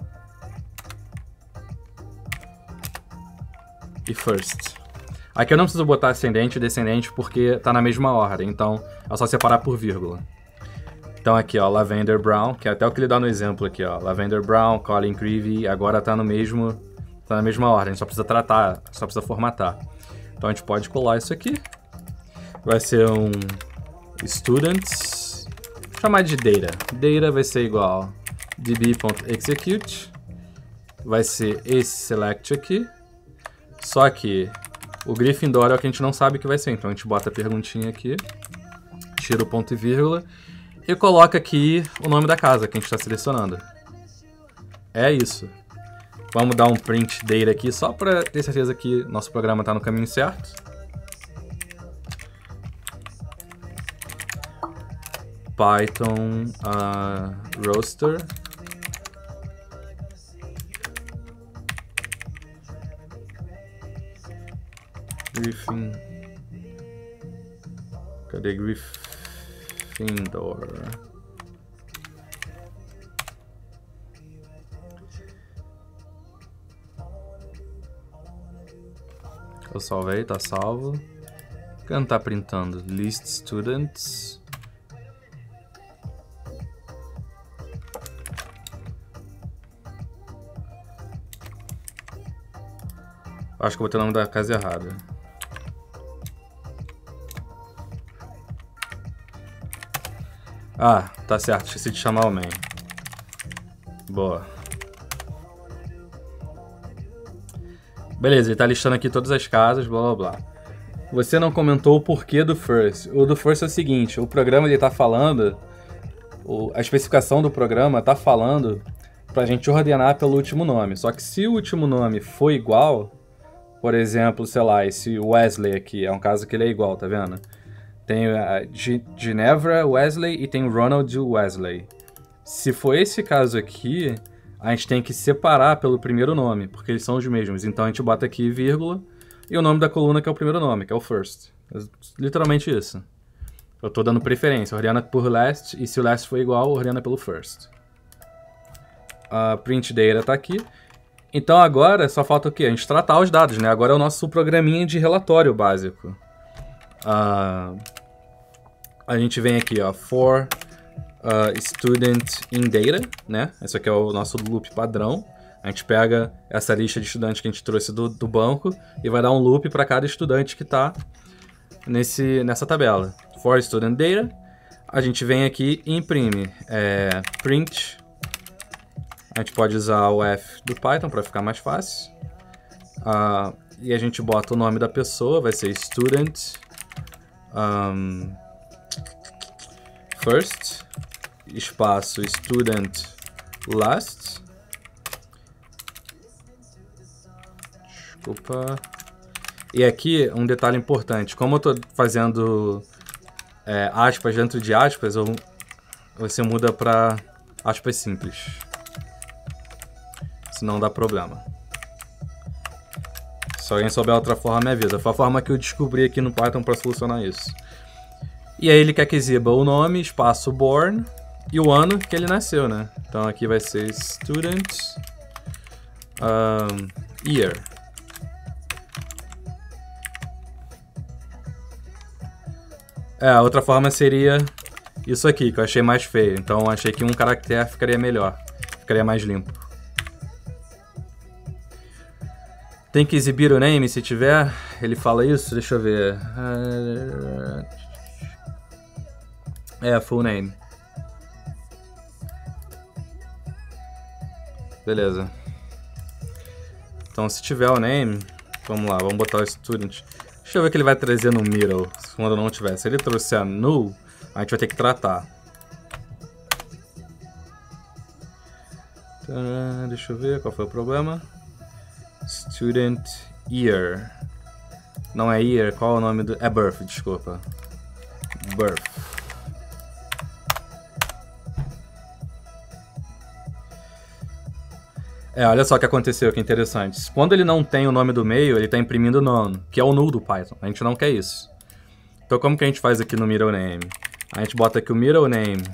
e first. Aqui eu não preciso botar ascendente e descendente porque tá na mesma ordem, então é só separar por vírgula. Então aqui, ó, Lavender Brown, que é até o que ele dá no exemplo aqui, ó. Lavender Brown, Colin Creevy, agora tá no mesmo... Tá na mesma ordem, só precisa tratar, só precisa formatar. Então a gente pode colar isso aqui. Vai ser um students, vou chamar de data. Data vai ser igual db.execute. Vai ser esse select aqui. Só que o Gryffindor é o que a gente não sabe que vai ser. Então a gente bota a perguntinha aqui, tira o ponto e vírgula e coloca aqui o nome da casa que a gente está selecionando. É isso. Vamos dar um print data aqui, só para ter certeza que nosso programa está no caminho certo. Python uh, roster. Griffin. Cadê Gryffindor? Eu salvei, tá salvo. Por que não tá printando? List students. Acho que eu botei o nome da casa errado. Ah, tá certo, esqueci de chamar o main. Boa. Beleza, ele tá listando aqui todas as casas, blá blá blá. Você não comentou o porquê do first. O do first é o seguinte, o programa ele tá falando, o, a especificação do programa tá falando pra gente ordenar pelo último nome. Só que se o último nome for igual, por exemplo, sei lá, esse Wesley aqui, é um caso que ele é igual, tá vendo? Tem a Ginevra Wesley e tem Ronald Wesley. Se for esse caso aqui, a gente tem que separar pelo primeiro nome, porque eles são os mesmos. Então a gente bota aqui vírgula e o nome da coluna que é o primeiro nome, que é o first. É literalmente isso. Eu tô dando preferência, ordena por last, e se o last for igual, ordena pelo first. A print data tá aqui. Então agora só falta o quê? A gente tratar os dados, né? Agora é o nosso programinha de relatório básico. Uh, a gente vem aqui, ó, for uh, student in data, né? Esse aqui é o nosso loop padrão. A gente pega essa lista de estudantes que a gente trouxe do, do banco e vai dar um loop para cada estudante que está nesse, nessa tabela. For student data, a gente vem aqui e imprime é, print. A gente pode usar o F do Python para ficar mais fácil. Uh, e a gente bota o nome da pessoa, vai ser student um, first, espaço student last. Desculpa. E aqui um detalhe importante, como eu estou fazendo é, aspas dentro de aspas, eu, você muda para aspas simples. Senão dá problema. Se alguém souber outra forma, me avisa. Foi a forma que eu descobri aqui no Python para solucionar isso. E aí ele quer que exiba o nome, espaço born e o ano que ele nasceu, né? Então aqui vai ser student um, year. É, a outra forma seria isso aqui, que eu achei mais feio. Então eu achei que um caractere ficaria melhor. Ficaria mais limpo. Tem que exibir o name se tiver. Ele fala isso? Deixa eu ver. É, full name. Beleza. Então se tiver o name, vamos lá, vamos botar o student. Deixa eu ver o que ele vai trazer no middle, quando não tiver. Se ele trouxer null, a gente vai ter que tratar. Tá, deixa eu ver qual foi o problema. Student year. Não é year, qual é o nome do... É birth, desculpa. Birth. É, olha só o que aconteceu, que interessante. Quando ele não tem o nome do meio, ele está imprimindo none, que é o null do Python. A gente não quer isso. Então como que a gente faz aqui no middle name? A gente bota que o middle name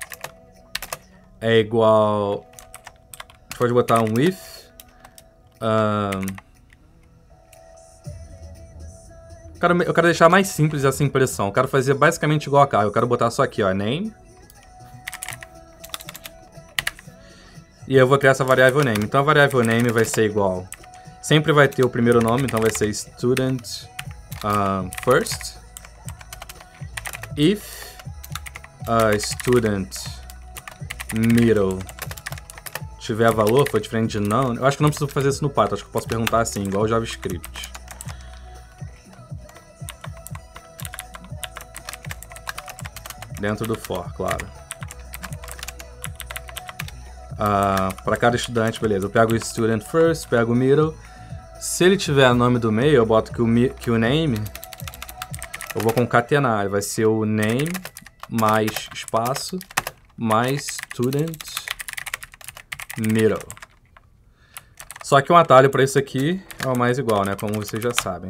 é igual... A gente pode botar um if. Um... Eu, quero, eu quero deixar mais simples essa impressão. Eu quero fazer basicamente igual a carro. Eu quero botar só aqui, ó, name. E eu vou criar essa variável name. Então a variável name vai ser igual. Sempre vai ter o primeiro nome, então vai ser student um, first. If uh, student middle tiver valor, for diferente de none. Eu acho que não preciso fazer isso no Python. Acho que eu posso perguntar assim, igual o JavaScript. Dentro do for, claro. Uh, para cada estudante, beleza. Eu pego o student first, pego o middle. Se ele tiver o nome do meio, eu boto que o, que o name, eu vou concatenar. Ele vai ser o name mais espaço mais student middle. Só que um atalho para isso aqui é o mais igual, né? Como vocês já sabem.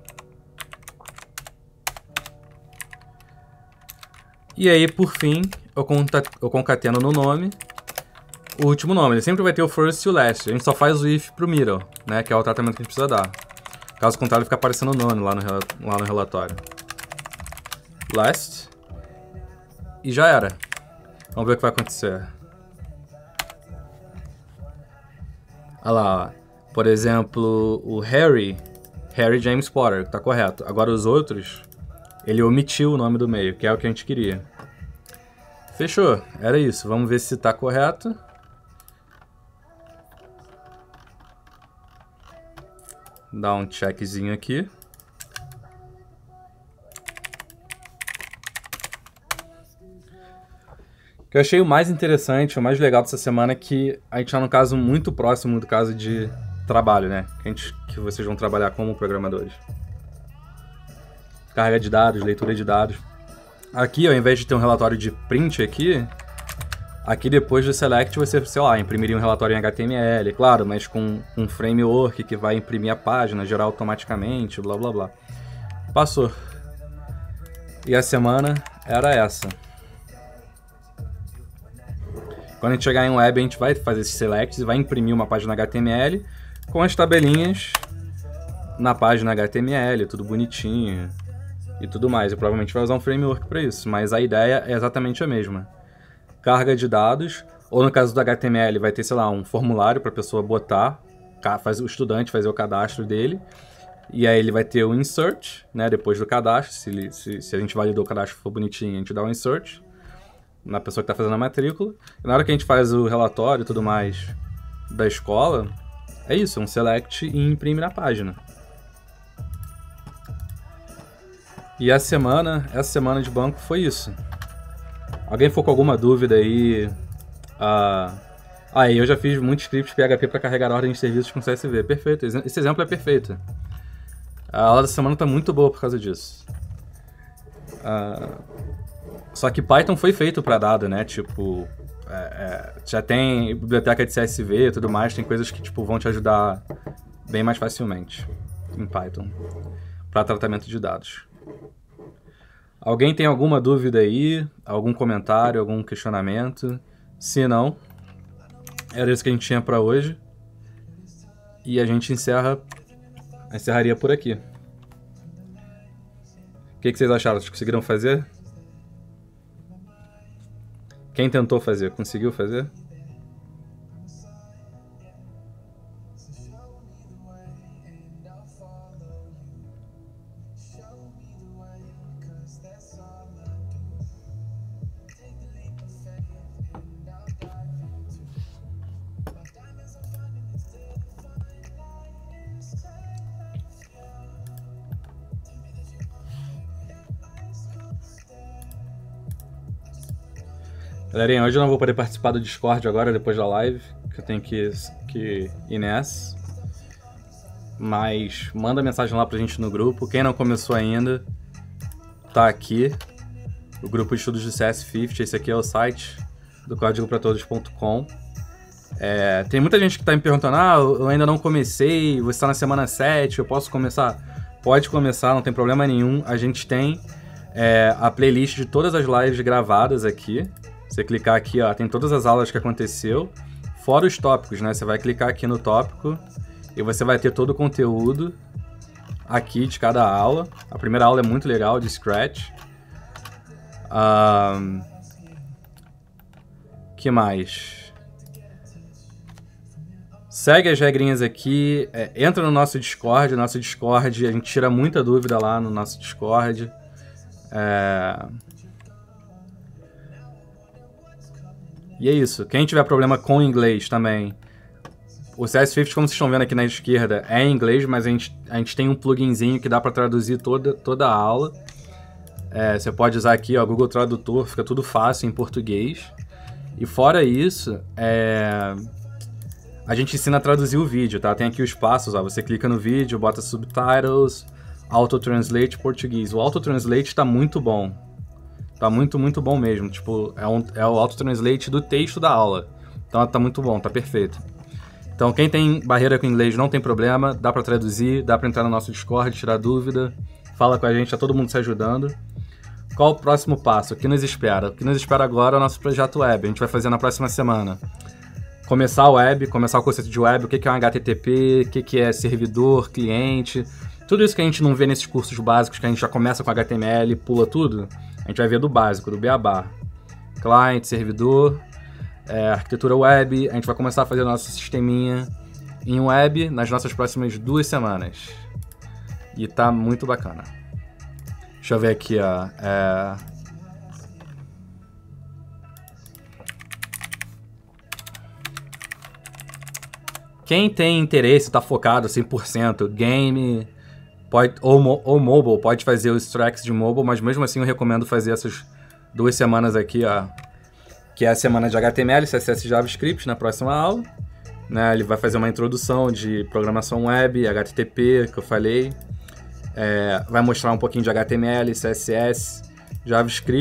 E aí, por fim, eu concateno no nome o último nome. Ele sempre vai ter o first e o last. A gente só faz o if pro middle, né? Que é o tratamento que a gente precisa dar. Caso contrário, fica aparecendo none lá no, lá no relatório. Last. E já era. Vamos ver o que vai acontecer. Olha lá, ó. Por exemplo, o Harry, Harry James Potter, tá correto. Agora os outros, ele omitiu o nome do meio, que é o que a gente queria. Fechou, era isso. Vamos ver se tá correto. Dá um checkzinho aqui. O que eu achei o mais interessante, o mais legal dessa semana é que a gente está num caso muito próximo do caso de trabalho, né? Que, a gente, que vocês vão trabalhar como programadores. Carga de dados, leitura de dados. Aqui, ao invés de ter um relatório de print aqui, Aqui depois do Select você, sei lá, imprimiria um relatório em H T M L, claro, mas com um framework que vai imprimir a página, gerar automaticamente, blá blá blá. Passou. E a semana era essa. Quando a gente chegar em web, a gente vai fazer esses selects e vai imprimir uma página H T M L com as tabelinhas na página H T M L, tudo bonitinho e tudo mais. E provavelmente vai usar um framework para isso, mas a ideia é exatamente a mesma. Carga de dados, ou no caso do H T M L vai ter, sei lá, um formulário para a pessoa botar, faz o estudante fazer o cadastro dele, e aí ele vai ter o insert, né, depois do cadastro, se, ele, se, se a gente validou o cadastro for bonitinho, a gente dá o insert na pessoa que está fazendo a matrícula, e na hora que a gente faz o relatório e tudo mais da escola, é isso, é um select e imprime na página. E a semana, essa semana de banco foi isso. Alguém ficou com alguma dúvida aí? Ah, aí, eu já fiz muitos scripts P H P para carregar ordem de serviços com C S V. Perfeito, esse exemplo é perfeito. A aula da semana está muito boa por causa disso. Ah, só que Python foi feito para dado, né? Tipo, é, é, já tem biblioteca de C S V e tudo mais, tem coisas que tipo, vão te ajudar bem mais facilmente em Python para tratamento de dados. Alguém tem alguma dúvida aí? Algum comentário, algum questionamento? Se não, era isso que a gente tinha para hoje. E a gente encerra, encerraria por aqui. O que, que vocês acharam? Vocês conseguiram fazer? Quem tentou fazer? Conseguiu fazer? Galerinha, hoje eu não vou poder participar do Discord agora, depois da live, que eu tenho que, que ir nessa. Mas manda mensagem lá pra gente no grupo. Quem não começou ainda, tá aqui. O grupo de estudos do C S cinquenta, esse aqui é o site do código para todos ponto com. É, tem muita gente que tá me perguntando, ah, eu ainda não comecei, você tá na semana sete, eu posso começar? Pode começar, não tem problema nenhum. A gente tem é, a playlist de todas as lives gravadas aqui. Você clicar aqui, ó, tem todas as aulas que aconteceu, fora os tópicos, né? Você vai clicar aqui no tópico e você vai ter todo o conteúdo aqui de cada aula. A primeira aula é muito legal, de Scratch. Um, que mais? Segue as regrinhas aqui, é, entra no nosso Discord. Nosso Discord, a gente tira muita dúvida lá no nosso Discord. É... E é isso. Quem tiver problema com inglês também, o C S cinquenta, como vocês estão vendo aqui na esquerda, é em inglês, mas a gente, a gente tem um pluginzinho que dá para traduzir toda, toda a aula. É, você pode usar aqui, ó, Google Tradutor, fica tudo fácil em português. E fora isso, é... a gente ensina a traduzir o vídeo, tá? Tem aqui os passos, ó. Você clica no vídeo, bota subtitles, auto-translate português. O auto-translate está muito bom. Tá muito, muito bom mesmo. Tipo, é, um, é o auto-translate do texto da aula. Então tá muito bom, tá perfeito. Então quem tem barreira com inglês não tem problema, dá pra traduzir, dá pra entrar no nosso Discord, tirar dúvida, fala com a gente, tá todo mundo se ajudando. Qual o próximo passo? O que nos espera? O que nos espera agora é o nosso projeto web. A gente vai fazer na próxima semana. Começar o web, começar o conceito de web, o que é um H T T P, o que é servidor, cliente. Tudo isso que a gente não vê nesses cursos básicos, que a gente já começa com H T M L, pula tudo. A gente vai ver do básico, do beabá. Client, servidor, é, arquitetura web. A gente vai começar a fazer nosso sisteminha em web nas nossas próximas duas semanas. E tá muito bacana. Deixa eu ver aqui, ó. É... Quem tem interesse, tá focado cem por cento, game... Pode, ou, ou mobile, pode fazer os tracks de mobile, mas mesmo assim eu recomendo fazer essas duas semanas aqui, ó, que é a semana de H T M L, C S S e JavaScript na próxima aula. Né, ele vai fazer uma introdução de programação web, H T T P, que eu falei. É, vai mostrar um pouquinho de H T M L, C S S, JavaScript.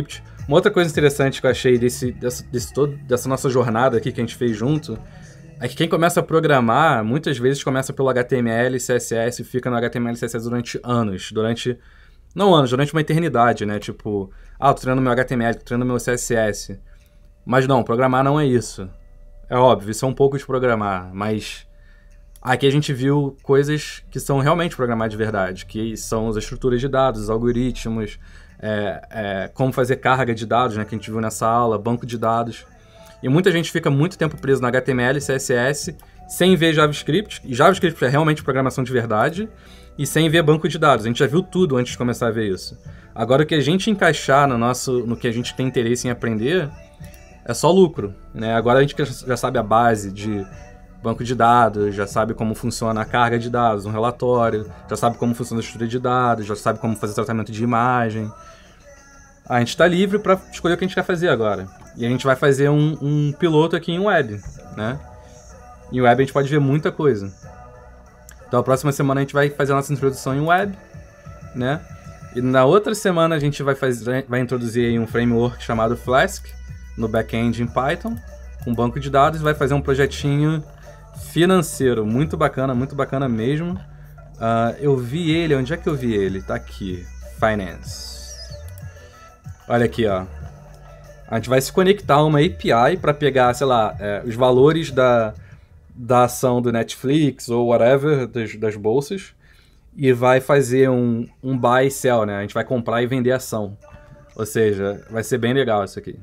Uma outra coisa interessante que eu achei desse, dessa, desse todo, dessa nossa jornada aqui que a gente fez junto é que quem começa a programar, muitas vezes começa pelo H T M L, C S S e fica no H T M L e C S S durante anos, durante... Não anos, durante uma eternidade, né? Tipo, ah, tô treinando meu H T M L, tô treinando meu C S S. Mas não, programar não é isso. É óbvio, isso é um pouco de programar, mas aqui a gente viu coisas que são realmente programar de verdade, que são as estruturas de dados, os algoritmos, é, é, como fazer carga de dados, né, que a gente viu nessa aula, banco de dados. E muita gente fica muito tempo preso no H T M L, C S S, sem ver JavaScript, e JavaScript é realmente programação de verdade, e sem ver banco de dados. A gente já viu tudo antes de começar a ver isso. Agora, o que a gente encaixar no, nosso, no que a gente tem interesse em aprender é só lucro, né? Agora a gente já sabe a base de banco de dados, já sabe como funciona a carga de dados, um relatório, já sabe como funciona a estrutura de dados, já sabe como fazer tratamento de imagem. A gente está livre para escolher o que a gente quer fazer agora. E a gente vai fazer um, um piloto aqui em web, né? Em web a gente pode ver muita coisa. Então a próxima semana a gente vai fazer a nossa introdução em web, né? E na outra semana a gente vai, fazer, vai introduzir aí um framework chamado Flask, no back-end em Python, com banco de dados, e vai fazer um projetinho financeiro, muito bacana, muito bacana mesmo. Uh, eu vi ele, onde é que eu vi ele? Tá aqui, Finance. Olha aqui, ó. A gente vai se conectar a uma A P I para pegar, sei lá, é, os valores da, da ação do Netflix ou whatever, das, das bolsas, e vai fazer um, um buy e sell, né? A gente vai comprar e vender ação. Ou seja, vai ser bem legal isso aqui.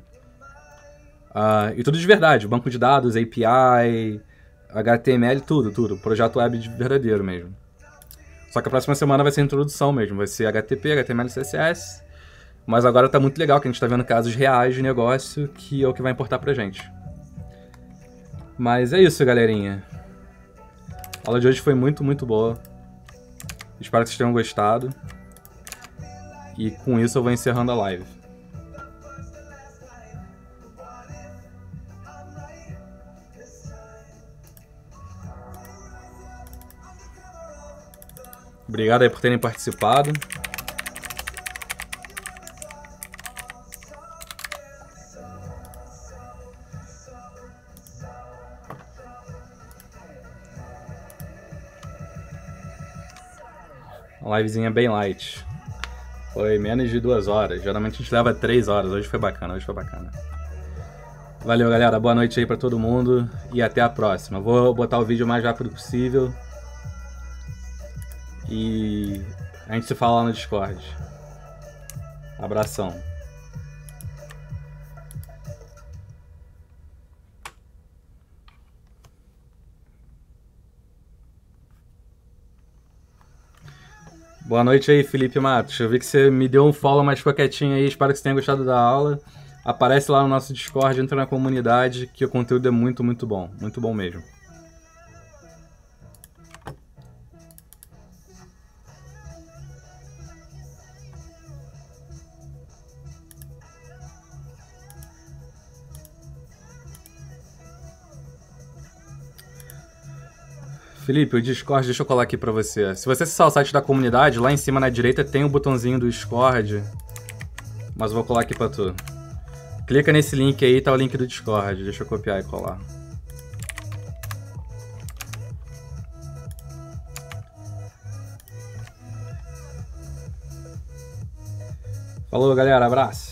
Uh, e tudo de verdade, banco de dados, A P I, H T M L, tudo, tudo. Projeto web de verdadeiro mesmo. Só que a próxima semana vai ser a introdução mesmo, vai ser H T T P, H T M L, C S S. Mas agora tá muito legal que a gente tá vendo casos reais de negócio, que é o que vai importar pra gente. Mas é isso, galerinha. A aula de hoje foi muito, muito boa. Espero que vocês tenham gostado. E com isso eu vou encerrando a live. Obrigado aí por terem participado. Uma livezinha bem light. Foi menos de duas horas. Geralmente a gente leva três horas. Hoje foi bacana, hoje foi bacana. Valeu, galera. Boa noite aí pra todo mundo. E até a próxima. Vou botar o vídeo o mais rápido possível. E a gente se fala lá no Discord. Abração. Boa noite aí, Felipe Matos. Eu vi que você me deu um follow, mas ficou quietinho aí. Espero que você tenha gostado da aula. Aparece lá no nosso Discord, entra na comunidade, que o conteúdo é muito, muito bom. Muito bom mesmo. Felipe, o Discord, deixa eu colar aqui pra você. Se você acessar o site da comunidade, lá em cima na direita tem o botãozinho do Discord. Mas eu vou colar aqui pra tu. Clica nesse link aí, tá o link do Discord. Deixa eu copiar e colar. Falou, galera. Abraço.